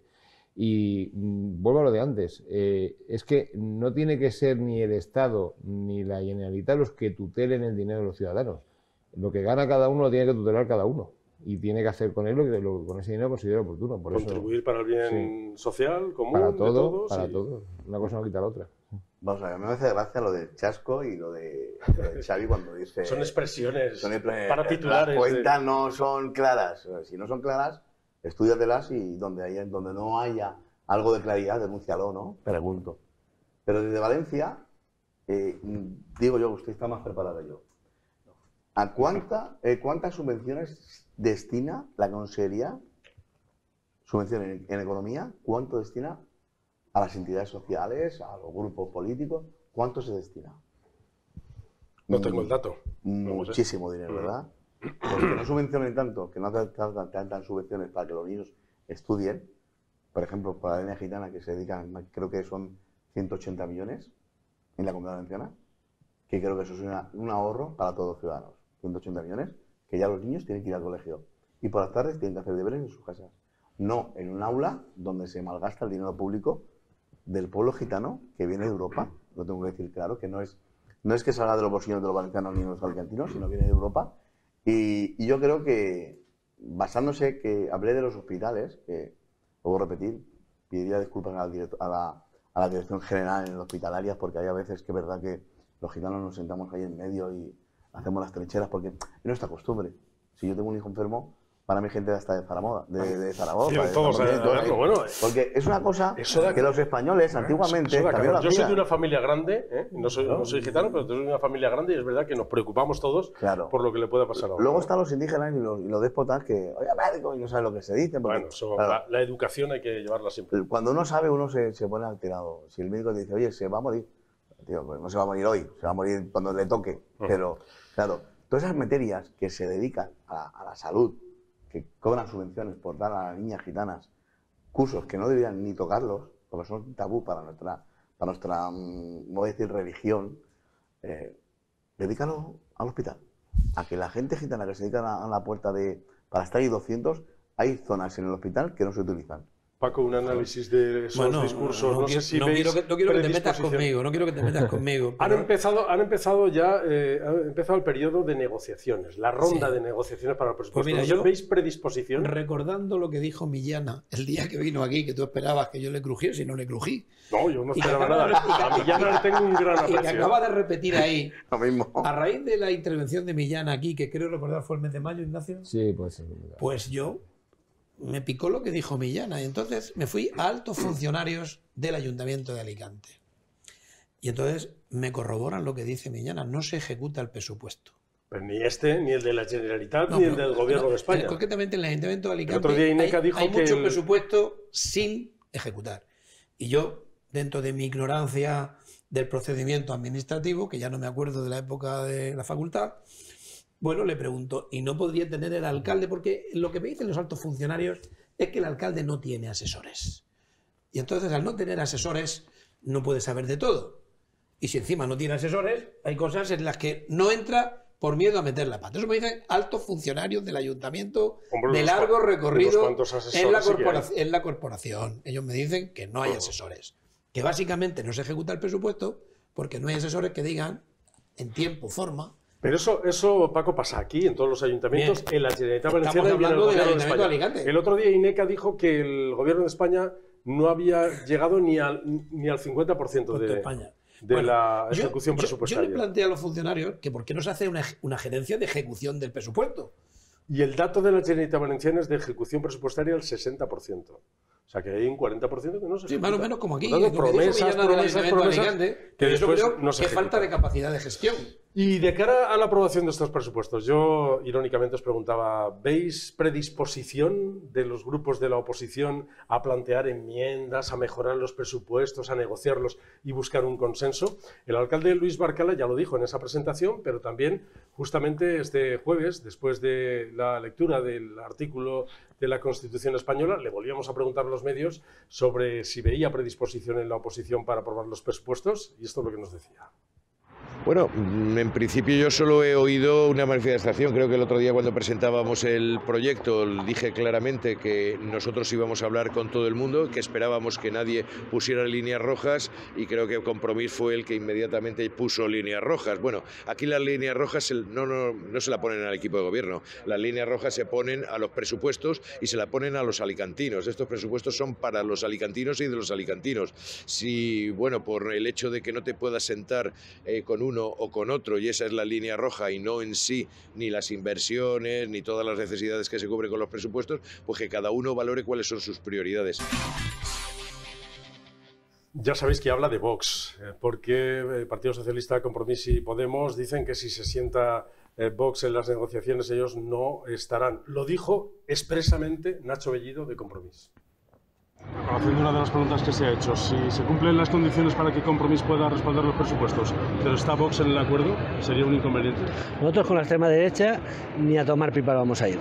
Y mmm, vuelvo a lo de antes, eh, es que no tiene que ser ni el Estado ni la Generalitat los que tutelen el dinero de los ciudadanos. Lo que gana cada uno lo tiene que tutelar cada uno y tiene que hacer con él lo que lo, con ese dinero considera oportuno. Por Contribuir eso, para el bien sí. social, común, para todo, de todos. Para y... todo. Una cosa no quita la otra. Vamos a ver, me hace gracia lo del chasco y lo de, lo de Xavi cuando dice... Son expresiones son expre para titulares. Las cuentas de... no son claras. Si no son claras, estúdiatelas y donde, haya, donde no haya algo de claridad, denúncialo, ¿no? Pregunto. Pero desde Valencia, eh, digo yo, usted está más preparado que yo. ¿A cuánta, eh, cuántas subvenciones destina la Consejería, subvención en, en economía, cuánto destina a las entidades sociales, a los grupos políticos? ¿Cuánto se destina? No tengo el dato. Muchísimo no sé. dinero, ¿verdad? Pues que no subvencionen tanto, que no dan tantas subvenciones para que los niños estudien. Por ejemplo, para la línea gitana, que se dedican, creo que son ciento ochenta millones en la Comunidad Valenciana, que creo que eso es una, un ahorro para todos los ciudadanos. ciento ochenta millones, que ya los niños tienen que ir al colegio. Y por las tardes tienen que hacer deberes en sus casas. No en un aula donde se malgasta el dinero público del pueblo gitano que viene de Europa. Lo tengo que decir claro, que no es, no es que salga de los bolsillos de los valencianos ni de los alicantinos, sino viene de Europa. Y, y yo creo que, basándose que hablé de los hospitales, que lo voy a repetir, pediría disculpas a la, directo, a, la, a la dirección general en hospitalarias, porque hay a veces que es verdad que los gitanos nos sentamos ahí en medio y hacemos las trincheras, porque es nuestra costumbre. Si yo tengo un hijo enfermo, para mí gente hasta de Zaragoza, de, de Zaragoza. Sí, de todos, Zaragoza, eh, todos, bueno, porque es una cosa da, que los españoles antiguamente... Eso da, yo soy de una vida. familia grande, ¿eh? no, soy, no soy gitano, pero soy de una familia grande y es verdad que nos preocupamos todos claro. por lo que le pueda pasar a uno. Luego están los indígenas y los, y los déspotas que, oye, médico, y no saben lo que se dice. Porque, bueno, eso, claro, la, la educación hay que llevarla siempre. Cuando uno sabe, uno se, se pone alterado. Si el médico te dice, oye, se va a morir, tío, pues no se va a morir hoy, se va a morir cuando le toque. Uh-huh. Pero, claro, todas esas materias que se dedican a la, a la salud, que cobran subvenciones por dar a las niñas gitanas cursos que no deberían ni tocarlos, porque son tabú para nuestra, para nuestra no voy a decir religión, eh, dedícalo al hospital. A que la gente gitana que se dedica a la puerta de... Para estar ahí doscientos, hay zonas en el hospital que no se utilizan. Paco, un análisis de esos bueno, discursos. No, no, no sé quiero, si no veis quiero que, no quiero que te metas conmigo, no quiero que te metas conmigo. Pero... Han, empezado, han empezado ya, eh, ha empezado el periodo de negociaciones, la ronda sí. de negociaciones para el presupuesto. Pues mira, ¿No ¿Veis predisposición? Recordando lo que dijo Millana el día que vino aquí, que tú esperabas que yo le crujiese y no le crují. No, yo no esperaba nada. De, a Millana le tengo un gran aprecio. Y que acaba de repetir ahí, lo mismo. A raíz de la intervención de Millana aquí, que creo recordar fue el mes de mayo, Ignacio. Sí, pues sí. Pues yo... me picó lo que dijo Millana y entonces me fui a altos funcionarios del Ayuntamiento de Alicante. Y entonces me corroboran lo que dice Miñana, no se ejecuta el presupuesto. Pero ni este, ni el de la Generalitat, No, ni pero, el del Gobierno no, de España. Concretamente en el Ayuntamiento de Alicante El otro día Ineca hay, dijo hay que mucho el... presupuesto sin ejecutar. Y yo, dentro de mi ignorancia del procedimiento administrativo, que ya no me acuerdo de la época de la facultad, bueno, le pregunto, ¿y no podría tener el alcalde? Porque lo que me dicen los altos funcionarios es que el alcalde no tiene asesores. Y entonces, al no tener asesores, no puede saber de todo. Y si encima no tiene asesores, hay cosas en las que no entra por miedo a meter la pata. Eso me dicen altos funcionarios del ayuntamiento. Hombre, de largo recorrido en la, corpora en la corporación. Ellos me dicen que no hay asesores. Que básicamente no se ejecuta el presupuesto porque no hay asesores que digan en tiempo, forma. Pero eso, eso, Paco, pasa aquí, en todos los ayuntamientos, bien. En la Generalitat Valenciana y en el Gobierno de España. Alicante. El otro día Ineca dijo que el Gobierno de España no había llegado ni al, ni al cincuenta por ciento de, España. de bueno, la ejecución yo, presupuestaria. Yo, yo le planteo a los funcionarios que por qué no se hace una, una gerencia de ejecución del presupuesto. Y el dato de la Generalitat Valenciana es de ejecución presupuestaria el sesenta por ciento. O sea que hay un cuarenta por ciento que no se ejecuta. Sí, más o menos como aquí. Tanto, promesas, promesas, promesas, Alicante, que yo creo no se que falta de capacidad de gestión. Y de cara a la aprobación de estos presupuestos, yo irónicamente os preguntaba, ¿veis predisposición de los grupos de la oposición a plantear enmiendas, a mejorar los presupuestos, a negociarlos y buscar un consenso? El alcalde Luis Barcala ya lo dijo en esa presentación, pero también justamente este jueves, después de la lectura del artículo de la Constitución española, le volvíamos a preguntar a los medios sobre si veía predisposición en la oposición para aprobar los presupuestos, y esto es lo que nos decía. Bueno, en principio yo solo he oído una manifestación. Creo que el otro día cuando presentábamos el proyecto dije claramente que nosotros íbamos a hablar con todo el mundo, que esperábamos que nadie pusiera líneas rojas, y creo que Compromís fue el que inmediatamente puso líneas rojas. Bueno, aquí las líneas rojas no, no, no se la ponen al equipo de gobierno, las líneas rojas se ponen a los presupuestos y se la ponen a los alicantinos. Estos presupuestos son para los alicantinos y de los alicantinos. Si, bueno, por el hecho de que no te puedas sentar eh, con un uno o con otro, y esa es la línea roja, y no en sí ni las inversiones ni todas las necesidades que se cubren con los presupuestos, pues que cada uno valore cuáles son sus prioridades. Ya sabéis que habla de Vox, porque el Partido Socialista, Compromís y Podemos dicen que si se sienta Vox en las negociaciones ellos no estarán. Lo dijo expresamente Nacho Bellido de Compromís. Haciendo una de las preguntas que se ha hecho, si se cumplen las condiciones para que Compromís pueda respaldar los presupuestos, pero está Vox en el acuerdo, ¿sería un inconveniente? Nosotros con la extrema derecha ni a tomar pipa vamos a ir.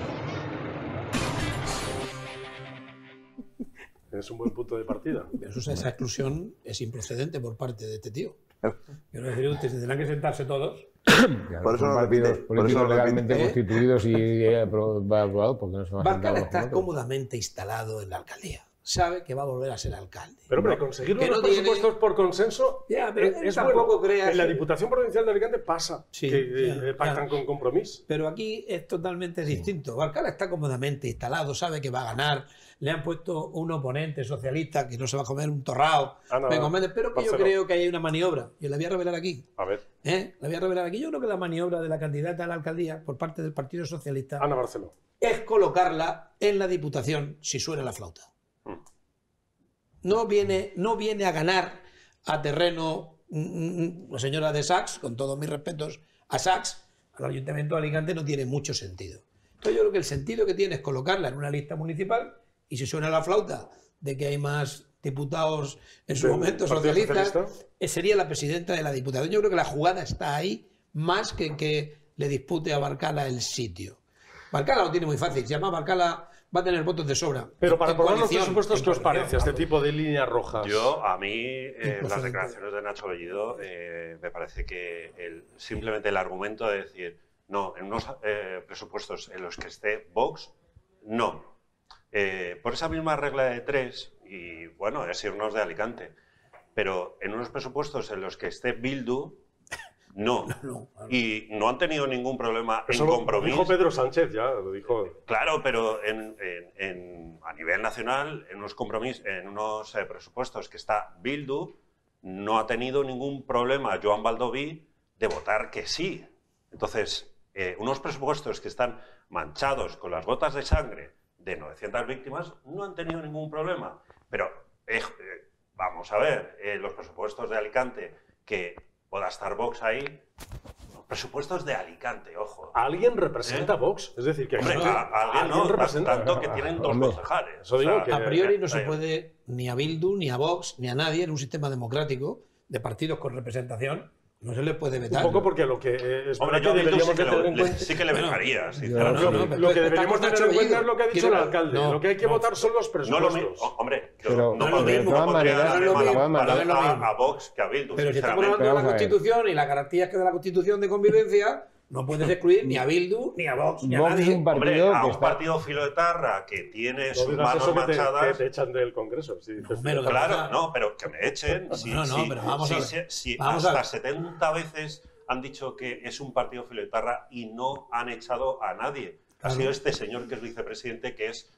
Es un buen punto de partida. Eso, esa exclusión es improcedente por parte de este tío. Quiero decir, ustedes tendrán que sentarse todos. Claro, por eso son partidos políticos legalmente ¿eh? constituidos y aprobados, porque no se van a Barcala está cómodamente instalado en la alcaldía. Sabe que va a volver a ser alcalde. Pero hombre, conseguir unos no presupuestos tiene... por consenso ya, pero es tampoco bueno. Creas en la Diputación Provincial de Alicante pasa sí, que ya, eh, pactan ya. con Compromís. Pero aquí es totalmente distinto. Barcala está cómodamente instalado, sabe que va a ganar. Le han puesto un oponente socialista que no se va a comer un torrao. Ah, no, comete, pero que Barcelona. Yo creo que hay una maniobra. Y la voy a revelar aquí. A ver. ¿Eh? La voy a revelar aquí. Yo creo que la maniobra de la candidata a la alcaldía por parte del Partido Socialista Ana Barceló. es colocarla en la Diputación si suena la flauta. Hmm. No viene, no viene a ganar a terreno la señora de Sachs, con todos mis respetos, a Sachs, al Ayuntamiento de Alicante no tiene mucho sentido. Entonces yo creo que el sentido que tiene es colocarla en una lista municipal y si suena la flauta de que hay más diputados en su momento socialistas, socialista? sería la presidenta de la Diputación. Yo creo que la jugada está ahí más que que le dispute a Barcala el sitio. Barcala lo tiene muy fácil, se llama Barcala... va a tener votos de sobra. Pero para aprobar los presupuestos, ¿qué os parece este tipo de líneas rojas? Yo, a mí, eh, las declaraciones de Nacho Bellido, eh, me parece que el, simplemente el argumento de decir, no, en unos eh, presupuestos en los que esté Vox, no. Eh, por esa misma regla de tres, y bueno, es irnos de Alicante, pero en unos presupuestos en los que esté Bildu, no. No, no, no. Y no han tenido ningún problema Eso en Compromís. Lo dijo Pedro Sánchez, ya lo dijo. Claro, pero en, en, en, a nivel nacional, en unos compromisos, en unos eh, presupuestos que está Bildu, no ha tenido ningún problema Joan Baldoví de votar que sí. Entonces, eh, unos presupuestos que están manchados con las gotas de sangre de novecientas víctimas no han tenido ningún problema. Pero, eh, eh, vamos a ver, eh, los presupuestos de Alicante, que pueda estar Vox ahí. Presupuestos de Alicante, ojo. ¿Alguien representa ¿Eh? Vox? Es decir, que Hombre, a, a alguien, ¿alguien no, representa? Tanto que tienen dos Hombre. concejales. Eso digo o sea, que, a priori no se puede ni a Bildu, ni a Vox, ni a nadie en un sistema democrático de partidos con representación. No se le puede vetar. Un poco porque lo que es Hombre, yo que deberíamos sí que, tener en cuenta... sí que le vetaría. Bueno, sinceramente. No, no, no, lo que deberíamos tener en cuenta es lo que ha dicho el alcalde. No, lo que hay que no, votar son los presupuestos. No lo mismo. Hombre, pero, no, no, no, de todas maneras, a, a Vox que a Bildu. Pero si estamos hablando de la Constitución y las garantías que da la Constitución de convivencia, no puedes excluir ni a Bildu, ni a Vox, ni a Vox nadie. Es un partido Hombre, a un está... partido filoetarra que tiene no sus manos machadas... Que te, te echan del Congreso. Si dices no, claro, no, pero que me echen. No, si, no, no, si, pero vamos si, a ver. Si, si vamos hasta a ver. setenta veces han dicho que es un partido filoetarra y no han echado a nadie. Ha claro. sido este señor que es vicepresidente, que es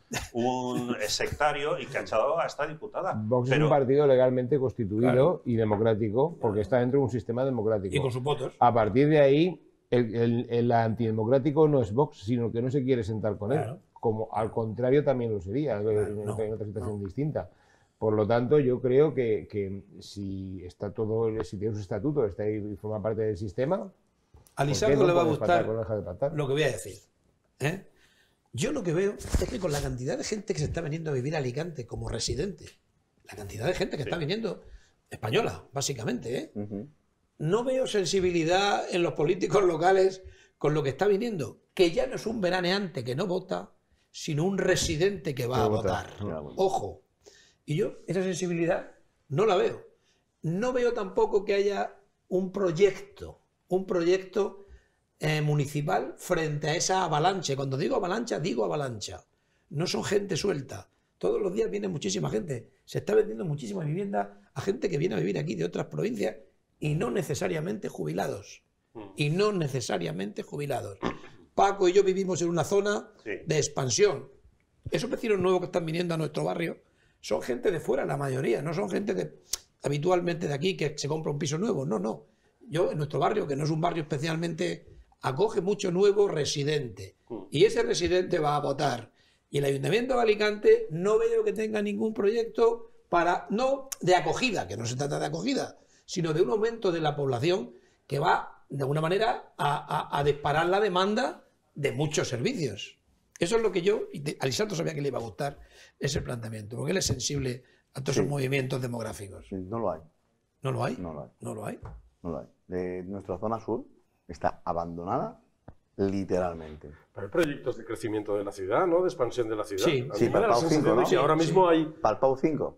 un sectario y que ha echado a esta diputada. Vox pero... es un partido legalmente constituido claro. y democrático, porque está dentro de un sistema democrático. Y con sus votos. A partir de ahí... El, el, el antidemocrático no es Vox, sino que no se quiere sentar con claro. él. Como al contrario también lo sería, claro, en, no, en otra situación no. distinta. Por lo tanto, yo creo que, que si está todo, si tiene su estatuto, está ahí y forma parte del sistema. A Lisardo no le va a gustar lo que voy a decir. ¿eh? Yo lo que veo es que con la cantidad de gente que se está viniendo a vivir a Alicante como residente, la cantidad de gente que sí. está viniendo española, básicamente, ¿eh? Uh-huh. No veo sensibilidad en los políticos locales con lo que está viniendo, que ya no es un veraneante que no vota, sino un residente que va no a vota. votar. No, Ojo. Y yo esa sensibilidad no la veo. No veo tampoco que haya un proyecto, un proyecto eh, municipal frente a esa avalancha. Cuando digo avalancha, digo avalancha. No son gente suelta. Todos los días viene muchísima gente. Se está vendiendo muchísima vivienda a gente que viene a vivir aquí de otras provincias y no necesariamente jubilados. Y no necesariamente jubilados. Paco y yo vivimos en una zona sí. de expansión. Esos vecinos nuevos que están viniendo a nuestro barrio son gente de fuera, la mayoría. No son gente de, habitualmente de aquí que se compra un piso nuevo. No, no. Yo, en nuestro barrio, que no es un barrio especialmente, acoge mucho nuevo residente. Y ese residente va a votar. Y el Ayuntamiento de Alicante no veo que tenga ningún proyecto para, no de acogida, que no se trata de acogida, sino de un aumento de la población que va, de alguna manera, a, a, a disparar la demanda de muchos servicios. Eso es lo que yo, y a Lisardo sabía que le iba a gustar ese planteamiento, porque él es sensible a todos sí. esos movimientos demográficos. Sí, no lo hay. ¿No lo hay? No lo hay. ¿No lo hay? No lo hay. De nuestra zona sur está abandonada literalmente. Pero hay proyectos de crecimiento de la ciudad, ¿no? De expansión de la ciudad. Sí, sí para el Pau cinco, ¿no? Sí, ahora mismo sí. hay... Para el Pau cinco.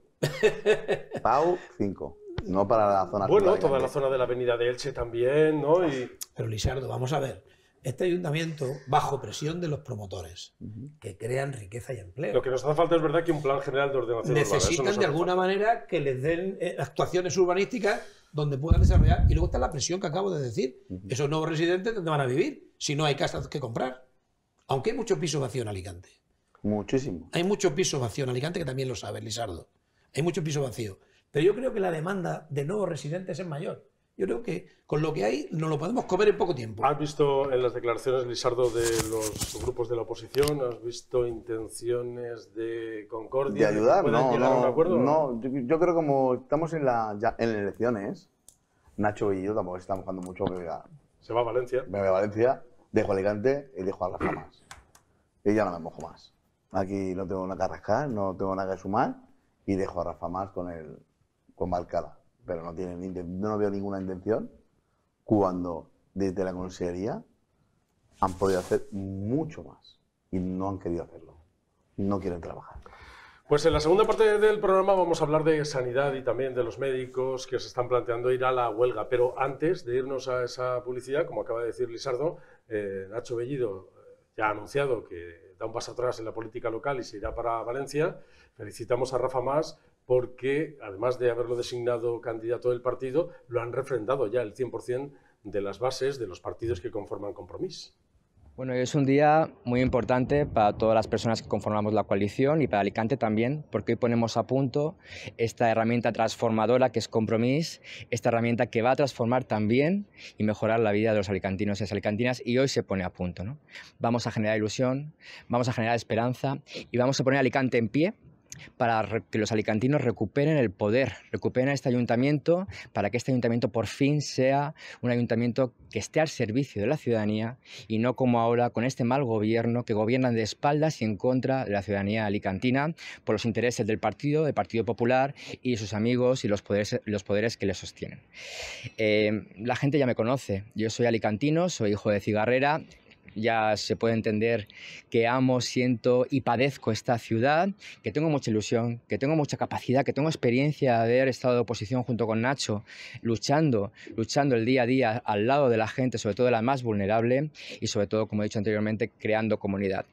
Pau cinco. No para la zona Bueno, sur toda la zona de la avenida de Elche también, ¿no? Y... Pero Lisardo, vamos a ver. Este ayuntamiento, bajo presión de los promotores, uh-huh. que crean riqueza y empleo. Lo que nos hace falta es verdad que un plan general de ordenación necesitan urbana, de alguna falta. manera que les den eh, actuaciones urbanísticas donde puedan desarrollar. Y luego está la presión que acabo de decir. Uh-huh. Esos nuevos residentes, ¿dónde van a vivir? Si no hay casas que comprar. Aunque hay mucho piso vacío en Alicante. Muchísimo. Hay mucho piso vacío en Alicante, que también lo sabes, Lisardo. Hay mucho piso vacío. Pero yo creo que la demanda de nuevos residentes es mayor. Yo creo que con lo que hay nos lo podemos comer en poco tiempo. ¿Has visto en las declaraciones, Lisardo, de los grupos de la oposición? ¿Has visto intenciones de concordia? ¿De ayudar? ¿De no, llegar no, a un acuerdo? no. Yo, yo creo que como estamos en, la, ya, en elecciones, Nacho y yo tampoco estamos jugando mucho. Que se va a Valencia. Me voy a Valencia, dejo Alicante y dejo a Rafa más. Y ya no me mojo más. Aquí no tengo nada que rascar, no tengo nada que sumar y dejo a Rafa más con, el, con Valcala. Pero no, tienen, no veo ninguna intención cuando desde la consejería han podido hacer mucho más y no han querido hacerlo. No quieren trabajar. Pues en la segunda parte del programa vamos a hablar de sanidad y también de los médicos que se están planteando ir a la huelga. Pero antes de irnos a esa publicidad, como acaba de decir Lisardo, eh, Nacho Bellido ya ha anunciado que da un paso atrás en la política local y se irá para Valencia. Felicitamos a Rafa Mas porque, además de haberlo designado candidato del partido, lo han refrendado ya el cien por cien de las bases de los partidos que conforman Compromís. Bueno, es un día muy importante para todas las personas que conformamos la coalición y para Alicante también, porque hoy ponemos a punto esta herramienta transformadora que es Compromís, esta herramienta que va a transformar también y mejorar la vida de los alicantinos y las alicantinas, y hoy se pone a punto, ¿no? Vamos a generar ilusión, vamos a generar esperanza y vamos a poner a Alicante en pie para que los alicantinos recuperen el poder, recuperen este ayuntamiento, para que este ayuntamiento por fin sea un ayuntamiento que esté al servicio de la ciudadanía y no como ahora con este mal gobierno que gobiernan de espaldas y en contra de la ciudadanía alicantina por los intereses del partido, del Partido Popular y sus amigos y los poderes, los poderes que le sostienen. Eh, la gente ya me conoce, yo soy alicantino, soy hijo de cigarrera. Ya se puede entender que amo, siento y padezco esta ciudad, que tengo mucha ilusión, que tengo mucha capacidad, que tengo experiencia de haber estado de oposición junto con Nacho, luchando, luchando el día a día al lado de la gente, sobre todo de la más vulnerable y sobre todo, como he dicho anteriormente, creando comunidad.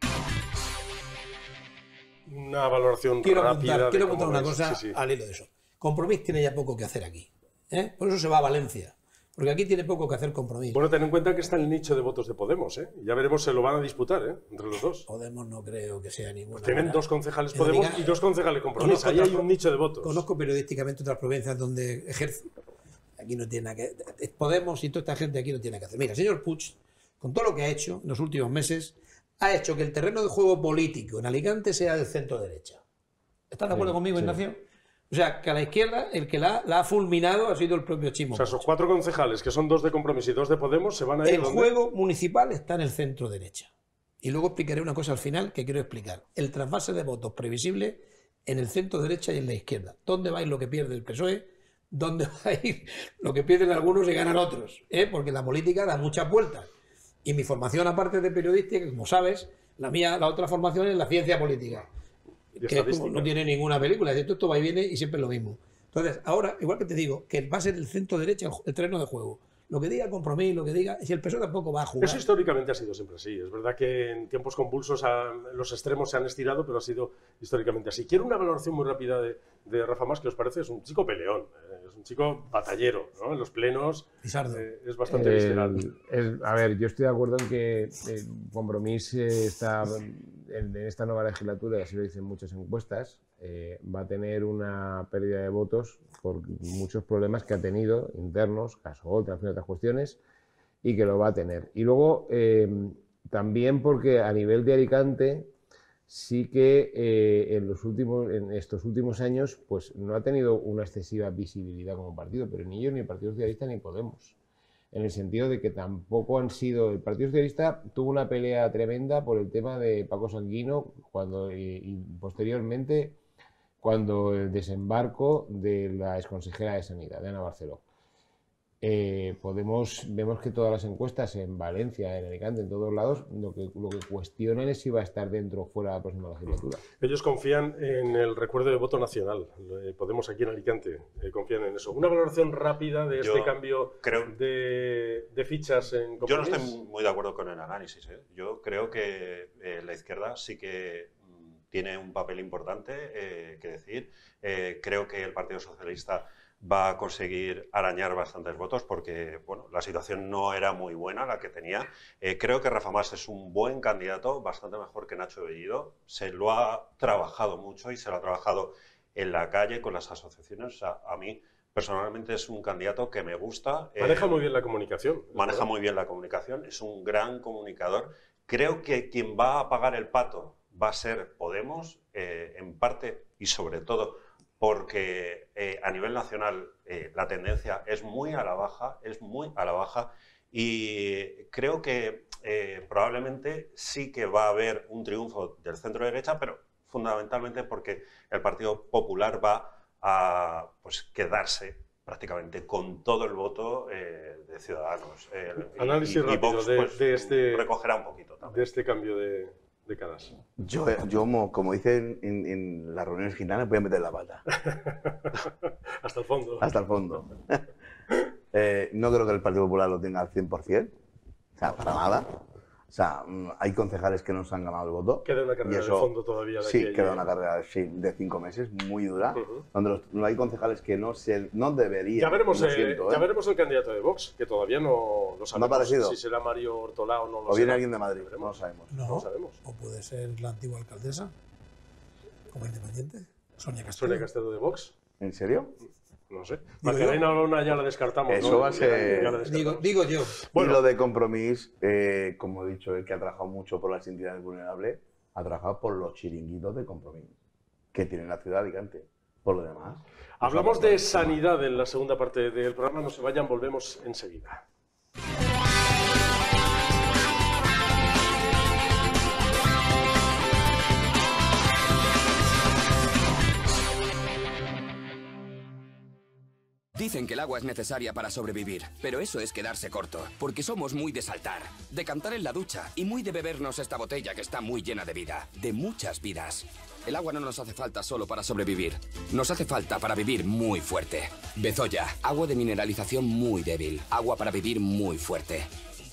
Una valoración quiero rápida. Apuntar, quiero de contar cómo una es. cosa Sí, sí. al hilo de eso. Compromís tiene ya poco que hacer aquí, ¿eh? Por eso se va a Valencia. Porque aquí tiene poco que hacer Compromís. Bueno, ten en cuenta que está en el nicho de votos de Podemos, ¿eh? Ya veremos, se lo van a disputar, ¿eh? Entre los dos. Podemos no creo que sea ninguna. Pues tienen manera. dos concejales En Podemos Liga- y dos concejales Compromís. Conozco Ahí hay otras- un nicho de votos. Conozco periodísticamente otras provincias donde ejerce. Aquí no tiene nada que... Podemos y toda esta gente aquí no tiene nada que hacer. Mira, el señor Puig, con todo lo que ha hecho en los últimos meses, ha hecho que el terreno de juego político en Alicante sea del centro derecha. ¿Estás de acuerdo Sí, conmigo, sí. Ignacio? O sea, que a la izquierda el que la, la ha fulminado ha sido el propio Chimo. O sea, esos cuatro concejales, que son dos de Compromís y dos de Podemos, se van a ir. El ¿dónde? juego municipal está en el centro derecha. Y luego explicaré una cosa al final que quiero explicar. El trasvase de votos previsible en el centro derecha y en la izquierda. ¿Dónde va a ir lo que pierde el P S O E? ¿Dónde va a ir lo que pierden algunos y ganan otros? ¿Eh? Porque la política da muchas vueltas. Y mi formación, aparte de periodística, que como sabes, la mía, la otra formación es la ciencia política. Y Que es como- estadística. no tiene ninguna película. Esto, esto va y viene y siempre es lo mismo. Entonces, ahora, igual que te digo, que va a ser el centro derecha el, el terreno de juego. Lo que diga Compromís, lo que diga... Si el P S O E tampoco va a jugar... Eso históricamente ha sido siempre así. Es verdad que en tiempos convulsos han- los extremos se han estirado, pero ha sido históricamente así. Quiero una valoración muy rápida de, de Rafa Mas, que os parece, es un chico peleón, eh, es un chico batallero, ¿no? En los plenos eh, es bastante El- visceral. el- a ver, yo estoy de acuerdo en que eh, Compromís eh, está en, en esta nueva legislatura, y así lo dicen muchas encuestas, eh, va a tener una pérdida de votos por muchos problemas que ha tenido internos, caso Oltra, en fin, otras cuestiones, y que lo va a tener. Y luego eh, también porque a nivel de Alicante sí que eh, en, los últimos, en estos últimos años pues no ha tenido una excesiva visibilidad como partido, pero ni ellos, ni el Partido Socialista, ni Podemos. En el sentido de que tampoco han sido... El Partido Socialista tuvo una pelea tremenda por el tema de Paco Sanguino cuando, y, y posteriormente cuando el desembarco de la exconsejera de Sanidad, de Ana Barceló. Eh, Podemos, vemos que todas las encuestas en Valencia, en Alicante, en todos lados, lo que, lo que cuestionan es si va a estar dentro o fuera de la próxima legislatura. Ellos confían en el recuerdo de voto nacional. Eh, Podemos aquí en Alicante eh, confían en eso. Una valoración rápida de este Yo cambio creo- de, de fichas en Yo no Compromís. estoy muy de acuerdo con el análisis. ¿eh? Yo creo que eh, la izquierda sí que mm, tiene un papel importante eh, que decir. Eh, creo que el Partido Socialista va a conseguir arañar bastantes votos porque bueno, la situación no era muy buena la que tenía. Eh, creo que Rafa Mas es un buen candidato, bastante mejor que Nacho Bellido. Se lo ha trabajado mucho y se lo ha trabajado en la calle con las asociaciones. O sea, a mí personalmente es un candidato que me gusta. Maneja Eh, muy bien la comunicación. Maneja ¿verdad? muy bien la comunicación, es un gran comunicador. Creo que quien va a pagar el pato va a ser Podemos, eh, en parte y sobre todo porque eh, a nivel nacional eh, la tendencia es muy a la baja, es muy a la baja y creo que eh, probablemente sí que va a haber un triunfo del centro derecha, pero fundamentalmente porque el Partido Popular va a pues, quedarse prácticamente con todo el voto eh, de Ciudadanos. Eh, y- Análisis y- y rápido Vox, de, pues, de este, recogerá un poquito también. de este cambio de, de caras. Yo, yo como, como dicen en, en las reuniones gitanas, voy a meter la pata. Hasta el fondo. Hasta el fondo. Eh, no creo que el Partido Popular lo tenga al cien por cien. O sea, para nada. O sea, mm, hay concejales que no se han ganado el voto. Queda una carrera y eso- de fondo todavía. De Sí, aquí a queda allí. una carrera sí, de cinco meses muy dura. Ujú. Donde los- no hay concejales que no, se, no deberían. Ya veremos, lo eh, siento, ya ¿eh? veremos el candidato de Vox, que todavía no lo sabemos. ¿No ha aparecido? Si será Mario Ortolá o no lo O viene será. alguien de Madrid, Veremos. no lo sabemos. No, No sabemos. o puede ser la antigua alcaldesa, como independiente, Sonia Castedo. Sonia Castedo de Vox, ¿En serio? no sé. Digo Macarena Olona ya la descartamos. Eso ¿no? va a ser- Ya la descartamos. Digo, digo yo. Bueno. Y lo de Compromís, eh, como he dicho, el que ha trabajado mucho por las entidades vulnerables, ha trabajado por los chiringuitos de Compromís. que tiene la ciudad de Alicante. Por lo demás. Hablamos de sanidad en la segunda parte del programa. No se vayan, volvemos enseguida. Dicen que el agua es necesaria para sobrevivir, pero eso es quedarse corto, porque somos muy de saltar, de cantar en la ducha y muy de bebernos esta botella que está muy llena de vida, de muchas vidas. El agua no nos hace falta solo para sobrevivir, nos hace falta para vivir muy fuerte. Bezoya, agua de mineralización muy débil, agua para vivir muy fuerte.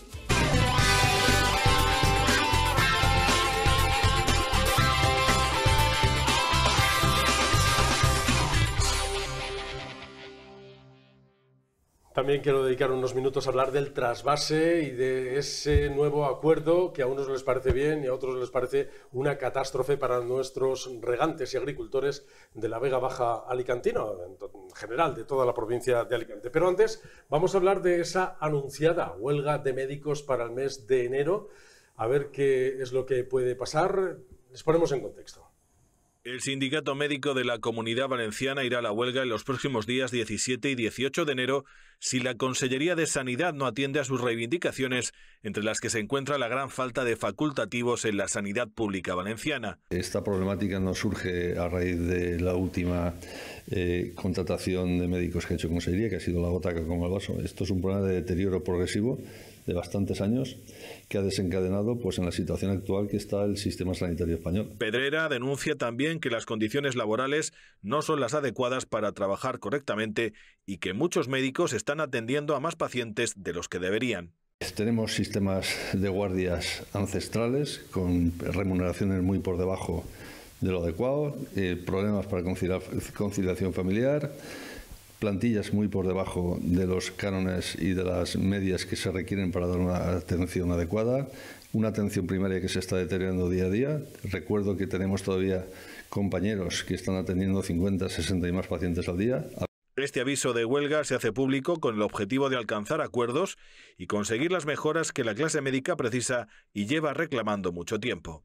También quiero dedicar unos minutos a hablar del trasvase y de ese nuevo acuerdo que a unos les parece bien y a otros les parece una catástrofe para nuestros regantes y agricultores de la Vega Baja alicantina, en general de toda la provincia de Alicante. Pero antes vamos a hablar de esa anunciada huelga de médicos para el mes de enero, a ver qué es lo que puede pasar. Les ponemos en contexto. El Sindicato Médico de la Comunidad Valenciana irá a la huelga en los próximos días diecisiete y dieciocho de enero si la Consellería de Sanidad no atiende a sus reivindicaciones, entre las que se encuentra la gran falta de facultativos en la sanidad pública valenciana. Esta problemática no surge a raíz de la última eh, contratación de médicos que ha hecho Consellería, que ha sido la gota que con el vaso. Esto es un problema de deterioro progresivo de bastantes años que ha desencadenado pues, en la situación actual que está el sistema sanitario español. Pedrera denuncia también que las condiciones laborales no son las adecuadas para trabajar correctamente y que muchos médicos están atendiendo a más pacientes de los que deberían. Tenemos sistemas de guardias ancestrales con remuneraciones muy por debajo de lo adecuado, eh, problemas para conciliar, conciliación familiar, plantillas muy por debajo de los cánones y de las medias que se requieren para dar una atención adecuada, una atención primaria que se está deteriorando día a día. Recuerdo que tenemos todavía compañeros que están atendiendo cincuenta, sesenta y más pacientes al día. Este aviso de huelga se hace público con el objetivo de alcanzar acuerdos y conseguir las mejoras que la clase médica precisa y lleva reclamando mucho tiempo.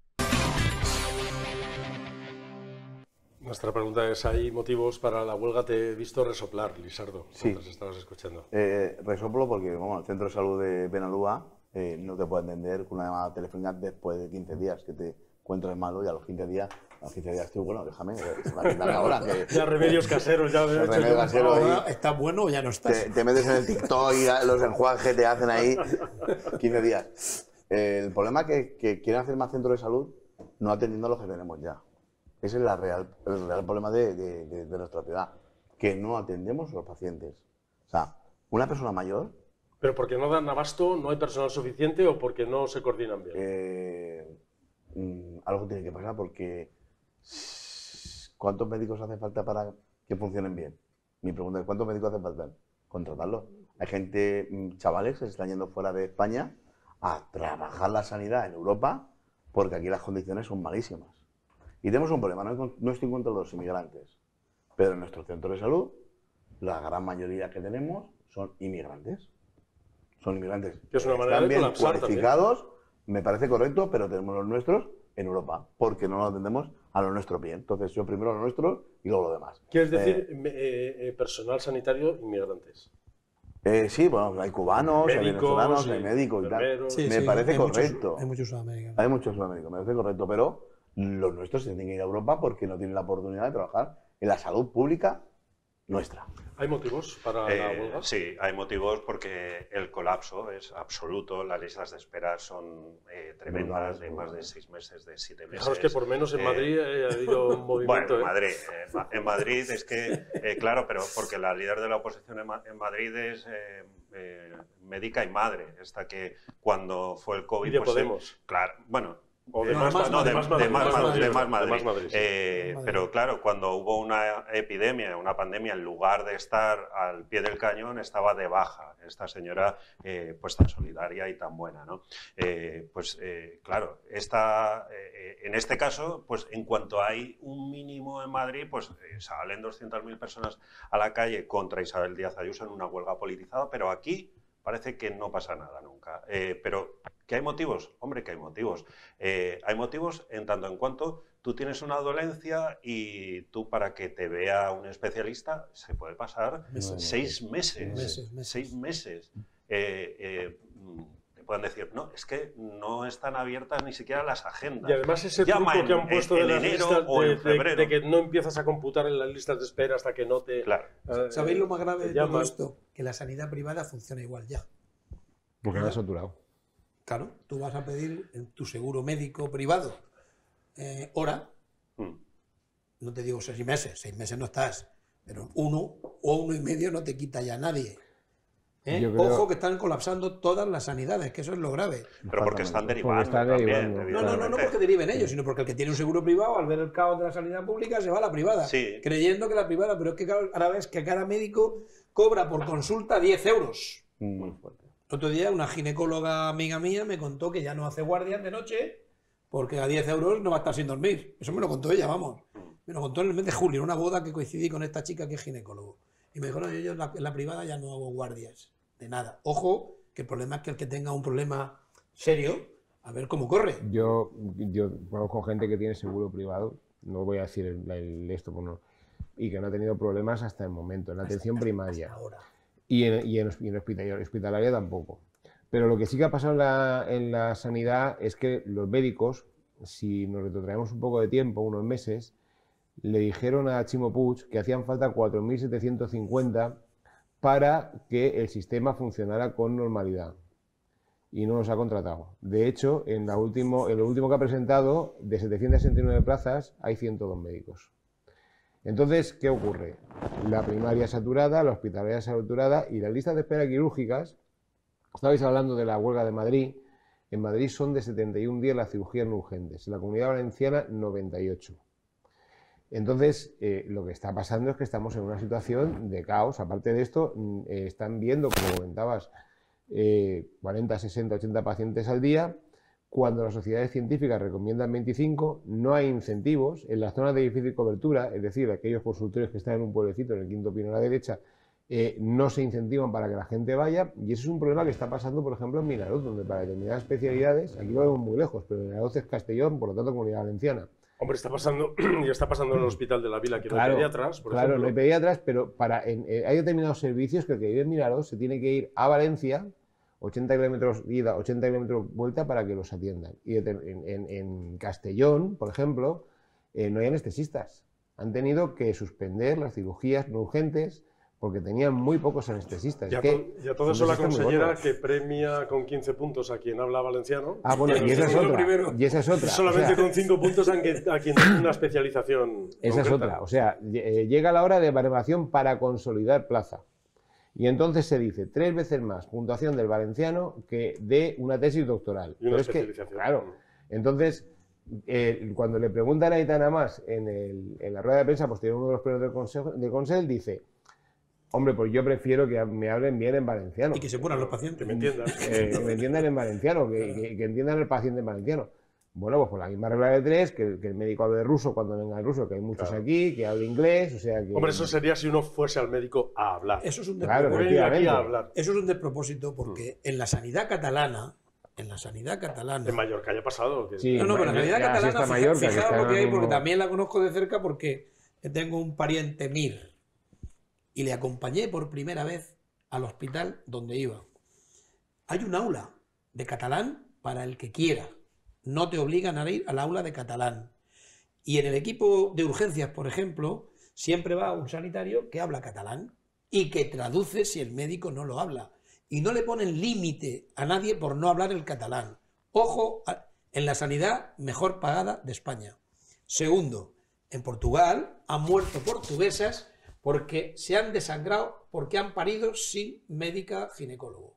Nuestra pregunta es, ¿hay motivos para la huelga? Te he visto resoplar, Lisardo, sí. mientras estabas escuchando. Eh, resoplo porque vamos, el Centro de Salud de Benalúa eh, no te puede atender con una llamada telefónica después de quince días, que te encuentras malo y a los quince días, a los quince días, tío, bueno, déjame, se va a quitar ahora. Que, ya remedios caseros, ya de hecho. Remedios caseros ahora ¿está bueno o ya no estás? Te, te metes en el TikTok y los enjuajes te hacen ahí quince días. Eh, el problema es que, que quieren hacer más centros de salud no atendiendo a los que tenemos ya. Ese es la real, el real problema de, de, de, de nuestra ciudad, que no atendemos a los pacientes. O sea, una persona mayor... ¿Pero porque no dan abasto, no hay personal suficiente o porque no se coordinan bien? Eh, mm, algo tiene que pasar porque... ¿Cuántos médicos hace falta para que funcionen bien? Mi pregunta es, ¿cuántos médicos hace falta? Contratarlos. Hay gente, chavales, que se están yendo fuera de España a trabajar la sanidad en Europa porque aquí las condiciones son malísimas. Y tenemos un problema, no, no estoy en contra de los inmigrantes, pero en nuestro centro de salud, la gran mayoría que tenemos son inmigrantes. Son inmigrantes. Que es una manera Están de bien colapsar cualificados, también. Me parece correcto, pero tenemos los nuestros en Europa, porque no lo atendemos a lo nuestro bien. Entonces yo primero lo nuestro y luego lo demás. ¿Quieres decir eh, eh, personal sanitario inmigrantes? Eh, sí, bueno, hay cubanos, médicos, hay venezolanos, sí, hay médicos y tal. Sí, me sí, parece hay correcto. Muchos, hay muchos sudamericanos. Hay muchos sudamericanos, me parece correcto, pero los nuestros se tienen que ir a Europa porque no tienen la oportunidad de trabajar en la salud pública nuestra. ¿Hay motivos para eh, la huelga? Sí, hay motivos porque el colapso es absoluto, las listas de espera son eh, tremendas, de más de seis meses, de siete meses. Fijaros que por menos en Madrid eh, ha habido un movimiento. Bueno, en Madrid, eh, en Madrid es que, eh, claro, pero porque la líder de la oposición en, Ma en Madrid es eh, eh, médica y madre, hasta que cuando fue el COVID... ¿Y de pues, Podemos? Eh, claro, bueno... O de Eh, más, no, no, de de, más de, Madrid, más, de más Madrid, de más Madrid, Madrid. de más Madrid, sí. Eh, Madrid. Pero claro, cuando hubo una epidemia, una pandemia, en lugar de estar al pie del cañón, estaba de baja. Esta señora, eh, pues tan solidaria y tan buena, ¿no? Eh, pues eh, claro, esta, eh, en este caso, pues en cuanto hay un mínimo en Madrid, pues eh, salen doscientas mil personas a la calle contra Isabel Díaz Ayuso en una huelga politizada, pero aquí parece que no pasa nada nunca. Eh, pero, ¿que hay motivos? Hombre, que hay motivos. Eh, hay motivos en tanto en cuanto tú tienes una dolencia y tú, para que te vea un especialista, se puede pasar Meses. seis meses. Meses, meses. Seis meses. Eh, eh, te puedan decir, no, es que no están abiertas ni siquiera las agendas. Y además ese Llama truco en, que han puesto en de las enero listas o de, en febrero. de, de que no empiezas a computar en las listas de espera hasta que no te... Claro. eh, ¿Sabéis lo más grave te de todo llaman? esto? Que la sanidad privada funciona igual ya. Porque no ha saturado. Claro, tú vas a pedir en tu seguro médico privado eh, hora, Mm. no te digo seis meses, seis meses no estás, pero uno o uno y medio no te quita ya nadie. ¿Eh? Yo creo- Ojo que están colapsando todas las sanidades, que eso es lo grave. Pero porque están derivando Porque están también, derivando. No, no, no, no evidentemente. porque deriven ellos, sino porque el que tiene un seguro privado, al ver el caos de la sanidad pública, se va a la privada, Sí. creyendo que la privada, pero es que claro, ahora ves que cada médico cobra por consulta diez euros. Muy fuerte. El otro día una ginecóloga amiga mía me contó que ya no hace guardias de noche porque a diez euros no va a estar sin dormir. Eso me lo contó ella, vamos. Me lo contó en el mes de julio, en una boda que coincidí con esta chica que es ginecólogo. Y me dijo, no, yo en la, en la privada ya no hago guardias de nada. Ojo, que el problema es que el que tenga un problema serio, a ver cómo corre. Yo, yo conozco gente que tiene seguro privado, no voy a decir el, el esto, pues no, y que no ha tenido problemas hasta el momento, en la atención primaria. Ahora. Y en, y en, hosp- y en hospitalaria, hospitalaria tampoco. Pero lo que sí que ha pasado en la, en la sanidad es que los médicos, si nos retrotraemos un poco de tiempo, unos meses, le dijeron a Chimo Puig que hacían falta cuatro mil setecientos cincuenta para que el sistema funcionara con normalidad. Y no los ha contratado. De hecho, en, la último, en lo último que ha presentado, de setecientas sesenta y nueve plazas, hay ciento dos médicos. Entonces, ¿qué ocurre? La primaria saturada, la hospitalaria saturada y las listas de espera quirúrgicas. Estabais hablando de la huelga de Madrid. En Madrid son de setenta y un días las cirugías no urgentes. En la Comunidad Valenciana, noventa y ocho. Entonces, eh, lo que está pasando es que estamos en una situación de caos. Aparte de esto, mm, eh, están viendo, como comentabas, eh, cuarenta, sesenta, ochenta pacientes al día. Cuando las sociedades científicas recomiendan veinticinco, no hay incentivos. En las zonas de difícil cobertura, es decir, aquellos consultorios que están en un pueblecito, en el quinto pino a la derecha, eh, no se incentivan para que la gente vaya. Y eso es un problema que está pasando, por ejemplo, en Minaroz, donde para determinadas especialidades, aquí lo vemos muy lejos, pero Minaroz es Castellón, por lo tanto, Comunidad Valenciana. Hombre, está pasando, ya está pasando en el Hospital de la Vila, que no hay pediatras, por claro, ejemplo. no hay pediatras, pero para, en, eh, hay determinados servicios que el que vive en Minaroz se tiene que ir a Valencia, ochenta kilómetros ida, ochenta kilómetros vuelta, para que los atiendan. Y en, en- en Castellón, por ejemplo, eh, no hay anestesistas. Han tenido que suspender las cirugías no urgentes porque tenían muy pocos anestesistas. Ya, Es que to- ya todo eso son la desastres muy consellera gordos. que premia con quince puntos a quien habla valenciano. Ah, bueno, y esa es otra. Y esa es otra. Solamente O sea, con cinco puntos a quien, a quien tiene una especialización. Esa es concreta. otra. O sea, lle- eh, llega la hora de baremación para consolidar plaza. Y entonces se dice tres veces más puntuación del valenciano que de una tesis doctoral. Y una Pero es que, especialización. claro, entonces, eh, cuando le preguntan a Aitana Mas en, el- en la rueda de prensa posterior a uno de los plenos del consejo, del Consell, dice, hombre, pues yo prefiero que me hablen bien en valenciano. Y que se ponen los pacientes. Que me entiendan. Eh, que me entiendan en valenciano, que, que- que entiendan el paciente en valenciano. Bueno, pues por la misma regla de tres, que, que el médico hable ruso cuando venga el ruso, que hay muchos Claro. aquí, que hable inglés, o sea que... Hombre, eso sería si uno fuese al médico a hablar. Eso es un Claro, Venir aquí efectivamente. a hablar. Eso es un despropósito porque en la sanidad catalana, en la sanidad catalana... En Mallorca ya ha pasado. Que... Sí, No, no, pero la ya- sanidad ya sí catalana, está fija- Mallorca, que fijaos está lo que hay, ahora porque mismo- también la conozco de cerca porque tengo un pariente mir y le acompañé por primera vez al hospital donde iba. Hay un aula de catalán para el que quiera. No te obligan a ir al aula de catalán. Y en el equipo de urgencias, por ejemplo, siempre va un sanitario que habla catalán y que traduce si el médico no lo habla. Y no le ponen límite a nadie por no hablar el catalán. Ojo, a- en la sanidad mejor pagada de España. Segundo, en Portugal han muerto portuguesas porque se han desangrado, porque han parido sin médica ginecólogo.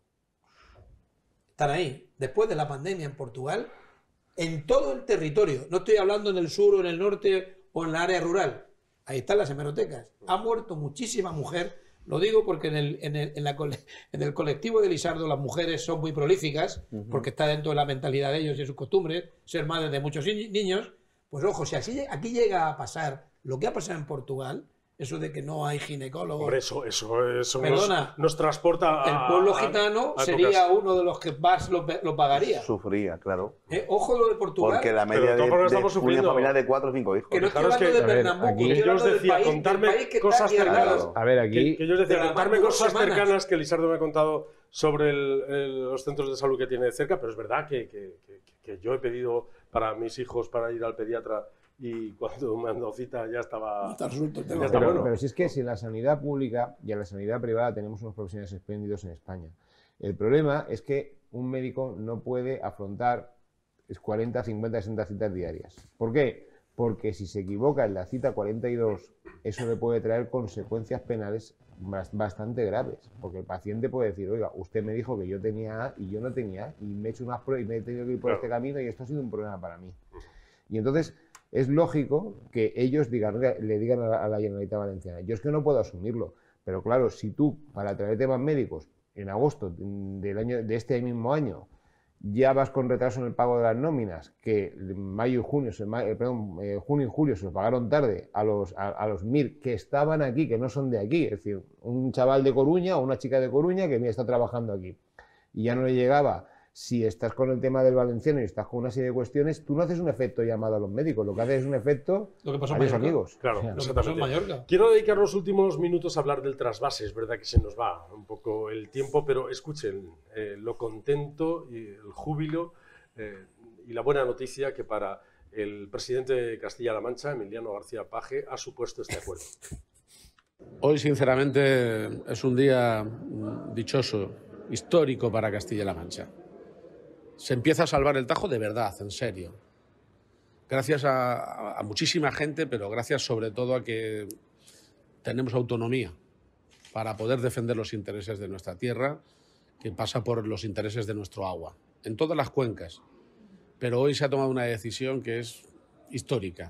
Están ahí. Después de la pandemia en Portugal, en todo el territorio, no estoy hablando en el sur o en el norte o en la área rural, ahí están las hemerotecas, ha muerto muchísima mujer, lo digo porque en el, en el, en la cole- en el colectivo de Lisardo las mujeres son muy prolíficas, porque está dentro de la mentalidad de ellos y de sus costumbres, ser madres de muchos ni- niños, pues ojo, si así, aquí llega a pasar lo que ha pasado en Portugal, Eso de que no hay ginecólogos. Hombre, eso, eso, eso Perdona, nos, nos transporta a... el pueblo gitano a, a sería épocas. uno de los que más lo, lo pagaría. Sufría, claro. Eh, ojo lo de Portugal. Porque la media de, de una familia de cuatro o cinco hijos. Que no estoy Claro, es hablando que- de a ver, Pernambuco, aquí- estoy yo os hablando del decía, país, del contarme país que cosas está aquí al lado. cercanas. A ver, aquí... Que, que yo os decía, de las contarme más de dos cosas semanas. cercanas que Lisardo me ha contado sobre el- el- los centros de salud que tiene cerca, pero es verdad que, que- que- que yo he pedido para mis hijos para ir al pediatra y cuando me han dado cita ya estaba... Está resuelto el tema. ya está Pero, bueno. pero si es que si en la sanidad pública y en la sanidad privada tenemos unos profesionales espléndidos en España. El problema es que un médico no puede afrontar cuarenta, cincuenta, sesenta citas diarias. ¿Por qué? Porque si se equivoca en la cita cuarenta y dos, eso le puede traer consecuencias penales bas- bastante graves. Porque el paciente puede decir, oiga, usted me dijo que yo tenía A y yo no tenía A, y me he hecho unas pruebas y me he tenido que ir por Claro. este camino y esto ha sido un problema para mí. Y entonces es lógico que ellos digan, oiga, le digan a la, a la Generalitat Valenciana, yo es que no puedo asumirlo, pero claro, si tú para traer temas médicos en agosto del año, de este mismo año ya vas con retraso en el pago de las nóminas, que mayo y junio, se, ma- eh, perdón, eh, junio y julio se lo pagaron tarde a los, a, a los M I R que estaban aquí, que no son de aquí, es decir, un chaval de Coruña o una chica de Coruña que mira, está trabajando aquí y ya no le llegaba. Si estás con el tema del valenciano y estás con una serie de cuestiones, tú no haces un efecto llamado a los médicos, lo que haces es un efecto Lo que pasó en adiós Mallorca. amigos. Claro, O sea, Lo que pasó en exactamente. Mallorca. Quiero dedicar los últimos minutos a hablar del trasvase. Es verdad que se nos va un poco el tiempo, pero escuchen eh, lo contento y el júbilo eh, y la buena noticia que para el presidente de Castilla-La Mancha, Emiliano García Paje, ha supuesto este acuerdo. Hoy, sinceramente, es un día mm, dichoso, histórico para Castilla-La Mancha. Se empieza a salvar el Tajo de verdad, en serio. Gracias a, a- a muchísima gente, pero gracias sobre todo a que tenemos autonomía para poder defender los intereses de nuestra tierra, que pasa por los intereses de nuestro agua, en todas las cuencas. Pero hoy se ha tomado una decisión que es histórica.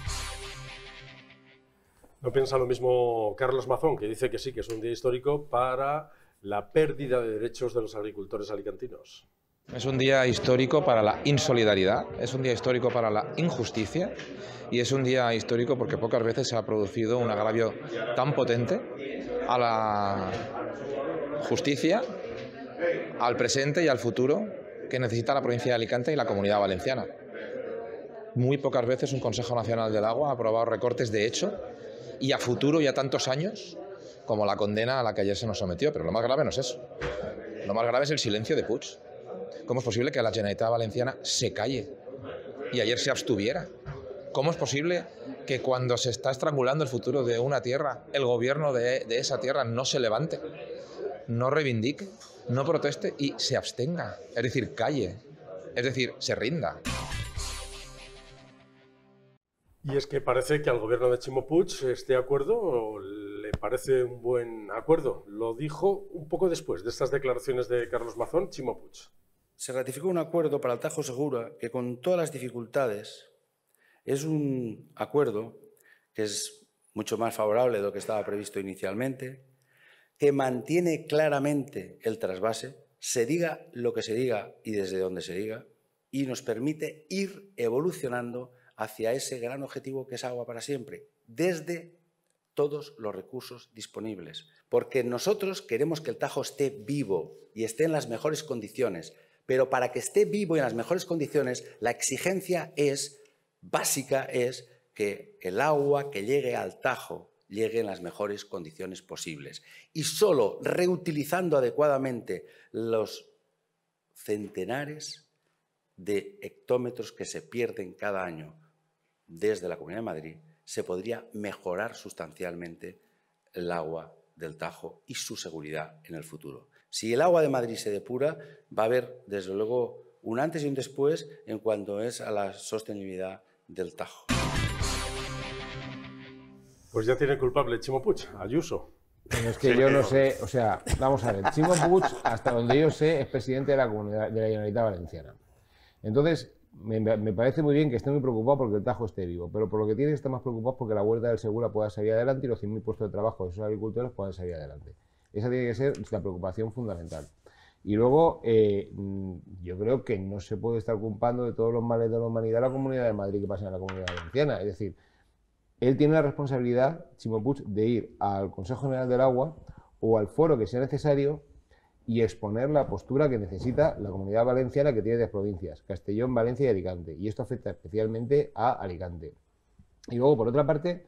¿No piensa lo mismo Carlos Mazón, que dice que sí, que es un día histórico para la pérdida de derechos de los agricultores alicantinos? Es un día histórico para la insolidaridad, es un día histórico para la injusticia y es un día histórico porque pocas veces se ha producido un agravio tan potente a la justicia, al presente y al futuro que necesita la provincia de Alicante y la Comunidad Valenciana. Muy pocas veces un Consejo Nacional del Agua ha aprobado recortes de hecho y a futuro y a tantos años como la condena a la que ayer se nos sometió, pero lo más grave no es eso. Lo más grave es el silencio de Puig. ¿Cómo es posible que la Generalitat Valenciana se calle y ayer se abstuviera? ¿Cómo es posible que cuando se está estrangulando el futuro de una tierra, el gobierno de, de esa tierra no se levante, no reivindique, no proteste y se abstenga? Es decir, calle, es decir, se rinda. Y es que parece que al gobierno de Chimo Puig este acuerdo le parece un buen acuerdo. Lo dijo un poco después de estas declaraciones de Carlos Mazón, Chimo Puig. Se ratificó un acuerdo para el Tajo Segura que, con todas las dificultades, es un acuerdo que es mucho más favorable de lo que estaba previsto inicialmente, que mantiene claramente el trasvase, se diga lo que se diga y desde donde se diga, y nos permite ir evolucionando hacia ese gran objetivo que es agua para siempre, desde todos los recursos disponibles. Porque nosotros queremos que el Tajo esté vivo y esté en las mejores condiciones, pero para que esté vivo y en las mejores condiciones, la exigencia es, básica es, que el agua que llegue al Tajo llegue en las mejores condiciones posibles. Y solo reutilizando adecuadamente los centenares de hectómetros que se pierden cada año desde la Comunidad de Madrid, se podría mejorar sustancialmente el agua del Tajo y su seguridad en el futuro. Si el agua de Madrid se depura, va a haber, desde luego, un antes y un después en cuanto es a la sostenibilidad del Tajo. Pues ya tiene culpable Chimo Puig, Ayuso. Pero es que yo no sé, o sea, vamos a ver, Chimo Puig, hasta donde yo sé, es presidente de la Comunidad de la Generalitat Valenciana. Entonces, me, me parece muy bien que esté muy preocupado porque el Tajo esté vivo, pero por lo que tiene que estar más preocupado es porque la Huerta del Segura pueda salir adelante y los cien mil puestos de trabajo de esos agricultores puedan salir adelante. Esa tiene que ser la preocupación fundamental. Y luego, eh, yo creo que no se puede estar culpando de todos los males de la humanidad a la Comunidad de Madrid que pasan en la Comunidad Valenciana. Es decir, él tiene la responsabilidad, Ximo Puig, de ir al Consejo General del Agua o al foro que sea necesario y exponer la postura que necesita la Comunidad Valenciana, que tiene tres provincias, Castellón, Valencia y Alicante. Y esto afecta especialmente a Alicante. Y luego, por otra parte,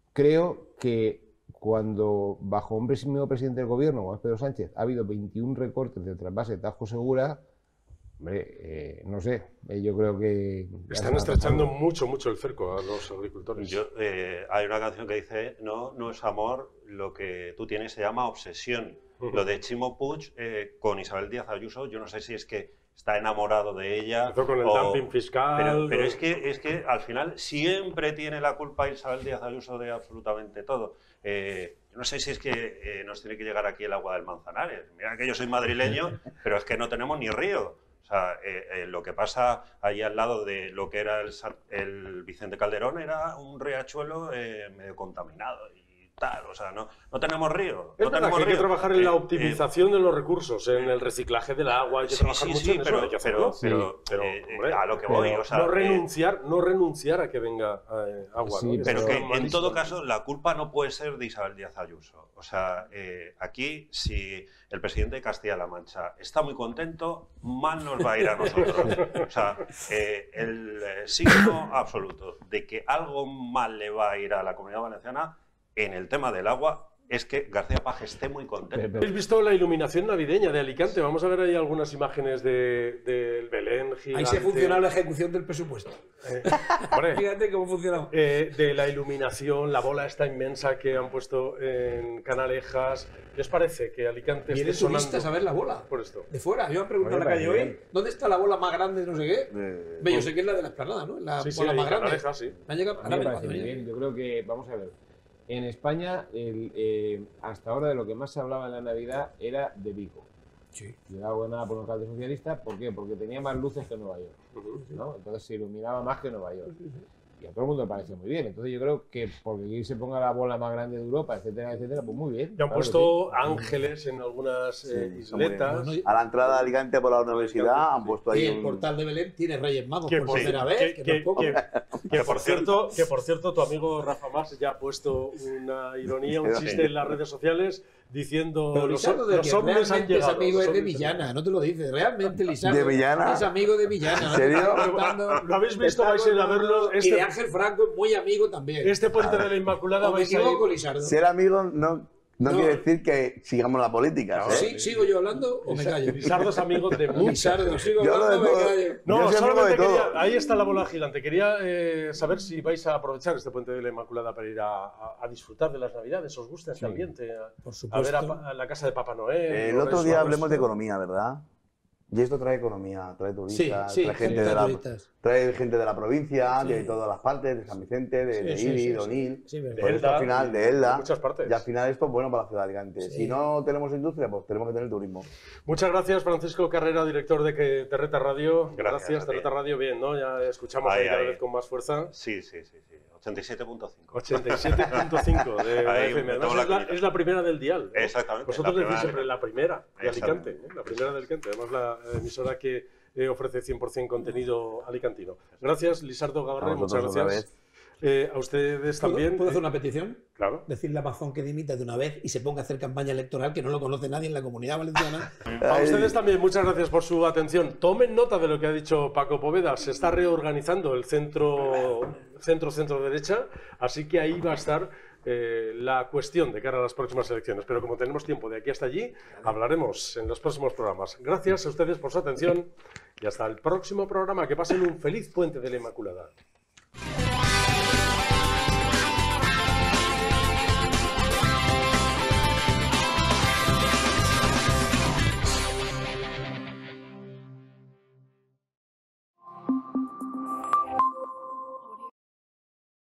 creo que cuando bajo un nuevo presidente del gobierno, como es Pedro Sánchez, ha habido veintiún recortes del trasvase de Tajo Segura, hombre, eh, no sé, eh, yo creo que... Están estrechando mucho, mucho el cerco a los agricultores. Yo, eh, hay una canción que dice, no, no es amor, lo que tú tienes se llama obsesión. Uh-huh. Lo de Ximo Puig eh, con Isabel Díaz Ayuso, yo no sé si es que está enamorado de ella. Empezó con el o... dumping fiscal. Pero, pero es, que, es que al final siempre tiene la culpa Isabel Díaz Ayuso de absolutamente todo. Eh, yo no sé si es que eh, nos tiene que llegar aquí el agua del Manzanares. Mira que yo soy madrileño, pero es que no tenemos ni río. O sea, eh, eh, lo que pasa ahí al lado de lo que era el, el Vicente Calderón era un riachuelo eh, medio contaminado y tal. O sea, no, no tenemos río. Es no verdad tenemos que hay río. que trabajar en Eh, la optimización eh, de los recursos, en el reciclaje del agua, hay que sí, trabajar sí, mucho sí, en eso, pero, hay que hacerlo. pero, pero, pero eh, hombre, a lo que voy, pero o sea, no eh, renunciar, no renunciar a que venga eh, agua. Sí, ¿no? pero Eso que es en malísimo. todo caso la culpa no puede ser de Isabel Díaz Ayuso. O sea, eh, aquí si el presidente de Castilla-La Mancha está muy contento, mal nos va a ir a nosotros. O sea, eh, el eh, signo absoluto de que algo mal le va a ir a la Comunidad Valenciana en el tema del agua es que García Paje esté muy contento. ¿Habéis visto la iluminación navideña de Alicante? Vamos a ver ahí algunas imágenes del de, Belén gigante. Ahí se funciona la ejecución del presupuesto. Eh, hombre, Fíjate cómo funciona. Eh, de la iluminación, la bola esta inmensa que han puesto en Canalejas. ¿Qué os parece que Alicante Vienen esté sonando? turistas a ver la bola. Por esto. De fuera. Yo me pregunto en la calle hoy, ¿dónde está la bola más grande de no sé qué? Eh, Ve, yo sé que es la de la Esplanada, ¿no? La sí, sí, bola ahí más grande. Canalejas, sí. Me han llegado A mí me parece muy bien. Yo creo que, vamos a ver, en España, el, eh, hasta ahora de lo que más se hablaba en la Navidad era de Vigo. Sí. Y era gobernada por un alcalde socialista, ¿por qué? Porque tenía más luces que Nueva York, ¿no? Entonces se iluminaba más que Nueva York. Y a todo el mundo le pareció muy bien. Entonces yo creo que porque aquí se ponga la bola más grande de Europa, etcétera, etcétera, pues muy bien. Y han claro puesto sí. ángeles en algunas eh, Sí, son muy isletas. bien. A la entrada de Alicante por la universidad han puesto ahí Y el un... portal de Belén tiene Reyes Magos Que por por, primera que- vez. que- Que, tampoco- que- que por cierto, que por cierto, tu amigo Rafa Mas ya ha puesto una ironía, un Sí. chiste en las redes sociales diciendo Pero los, Lizardo de los que ovnis han realmente llegado. es amigo los es de ovnis han Villana, no te lo dice. Realmente Lizardo ¿De Villana? es amigo de Villana. ¿En serio? ¿Lo habéis visto? Está Vais a ir a con- verlo. Y Este- de Ángel Franco es muy amigo también. Este puente de la Inmaculada ¿O me vais a ir. equivoco, Lizardo? Ser amigo no, no, No. quiere decir que sigamos la política. ¿eh? ¿Sí? ¿Sigo yo hablando o me callo? Lizardo es amigo de mucha Lizardo, gente. sigo Yo hablando o lo me de todo. callo. No, Yo soy amigo solamente de todo. quería, ahí está la bola gigante. Quería eh, saber si vais a aprovechar este puente de la Inmaculada para ir a, a- a disfrutar de las Navidades. ¿Os gusta este ambiente? A, Por a supuesto. ver a, Pa- a la casa de Papá Noel. El los otro Reyes día Magos. hablemos de economía, ¿verdad? Y esto trae economía, trae turistas, Sí, sí, trae, gente trae de la, turistas. trae gente de la provincia, Sí. de todas las partes, de San Vicente, de, Sí, de sí, Ibi, sí, de sí. Onil. Sí, verdad. Por esto Elda, al final, de de Elda. muchas partes. Y al final esto es bueno para la ciudad de Alicante. Sí. Si no tenemos industria, pues tenemos que tener turismo. Muchas gracias, Francisco Carrera, director de que- Terreta Radio. Gracias, Gracias, a ti. Terreta Radio. Bien, ¿no? Ya escuchamos Ahí, ahí cada ahí. vez con más fuerza. Sí, sí, sí, sí. ochenta y siete punto cinco. ochenta y siete punto cinco de la Ahí F M. me tomo Además, la es, la, comida. es la primera del dial, ¿no? Exactamente, Vosotros la decís primera. siempre la primera de Exactamente. Alicante, ¿eh? La primera de Alicante. Además, la emisora que eh, ofrece cien por cien contenido alicantino. Gracias, Lizardo Gavarre. A Muchas vosotros otra gracias. Eh, a ustedes ¿Puedo, también. ¿Puedo hacer una petición? Claro. Decirle a Mazón que dimita de una vez y se ponga a hacer campaña electoral, que no lo conoce nadie en la Comunidad Valenciana. A ustedes también, muchas gracias por su atención. Tomen nota de lo que ha dicho Paco Poveda. Se está reorganizando el centro centro centro derecha, así que ahí va a estar eh, la cuestión de cara a las próximas elecciones. Pero como tenemos tiempo de aquí hasta allí, hablaremos en los próximos programas. Gracias a ustedes por su atención y hasta el próximo programa. Que pasen un feliz puente de la Inmaculada.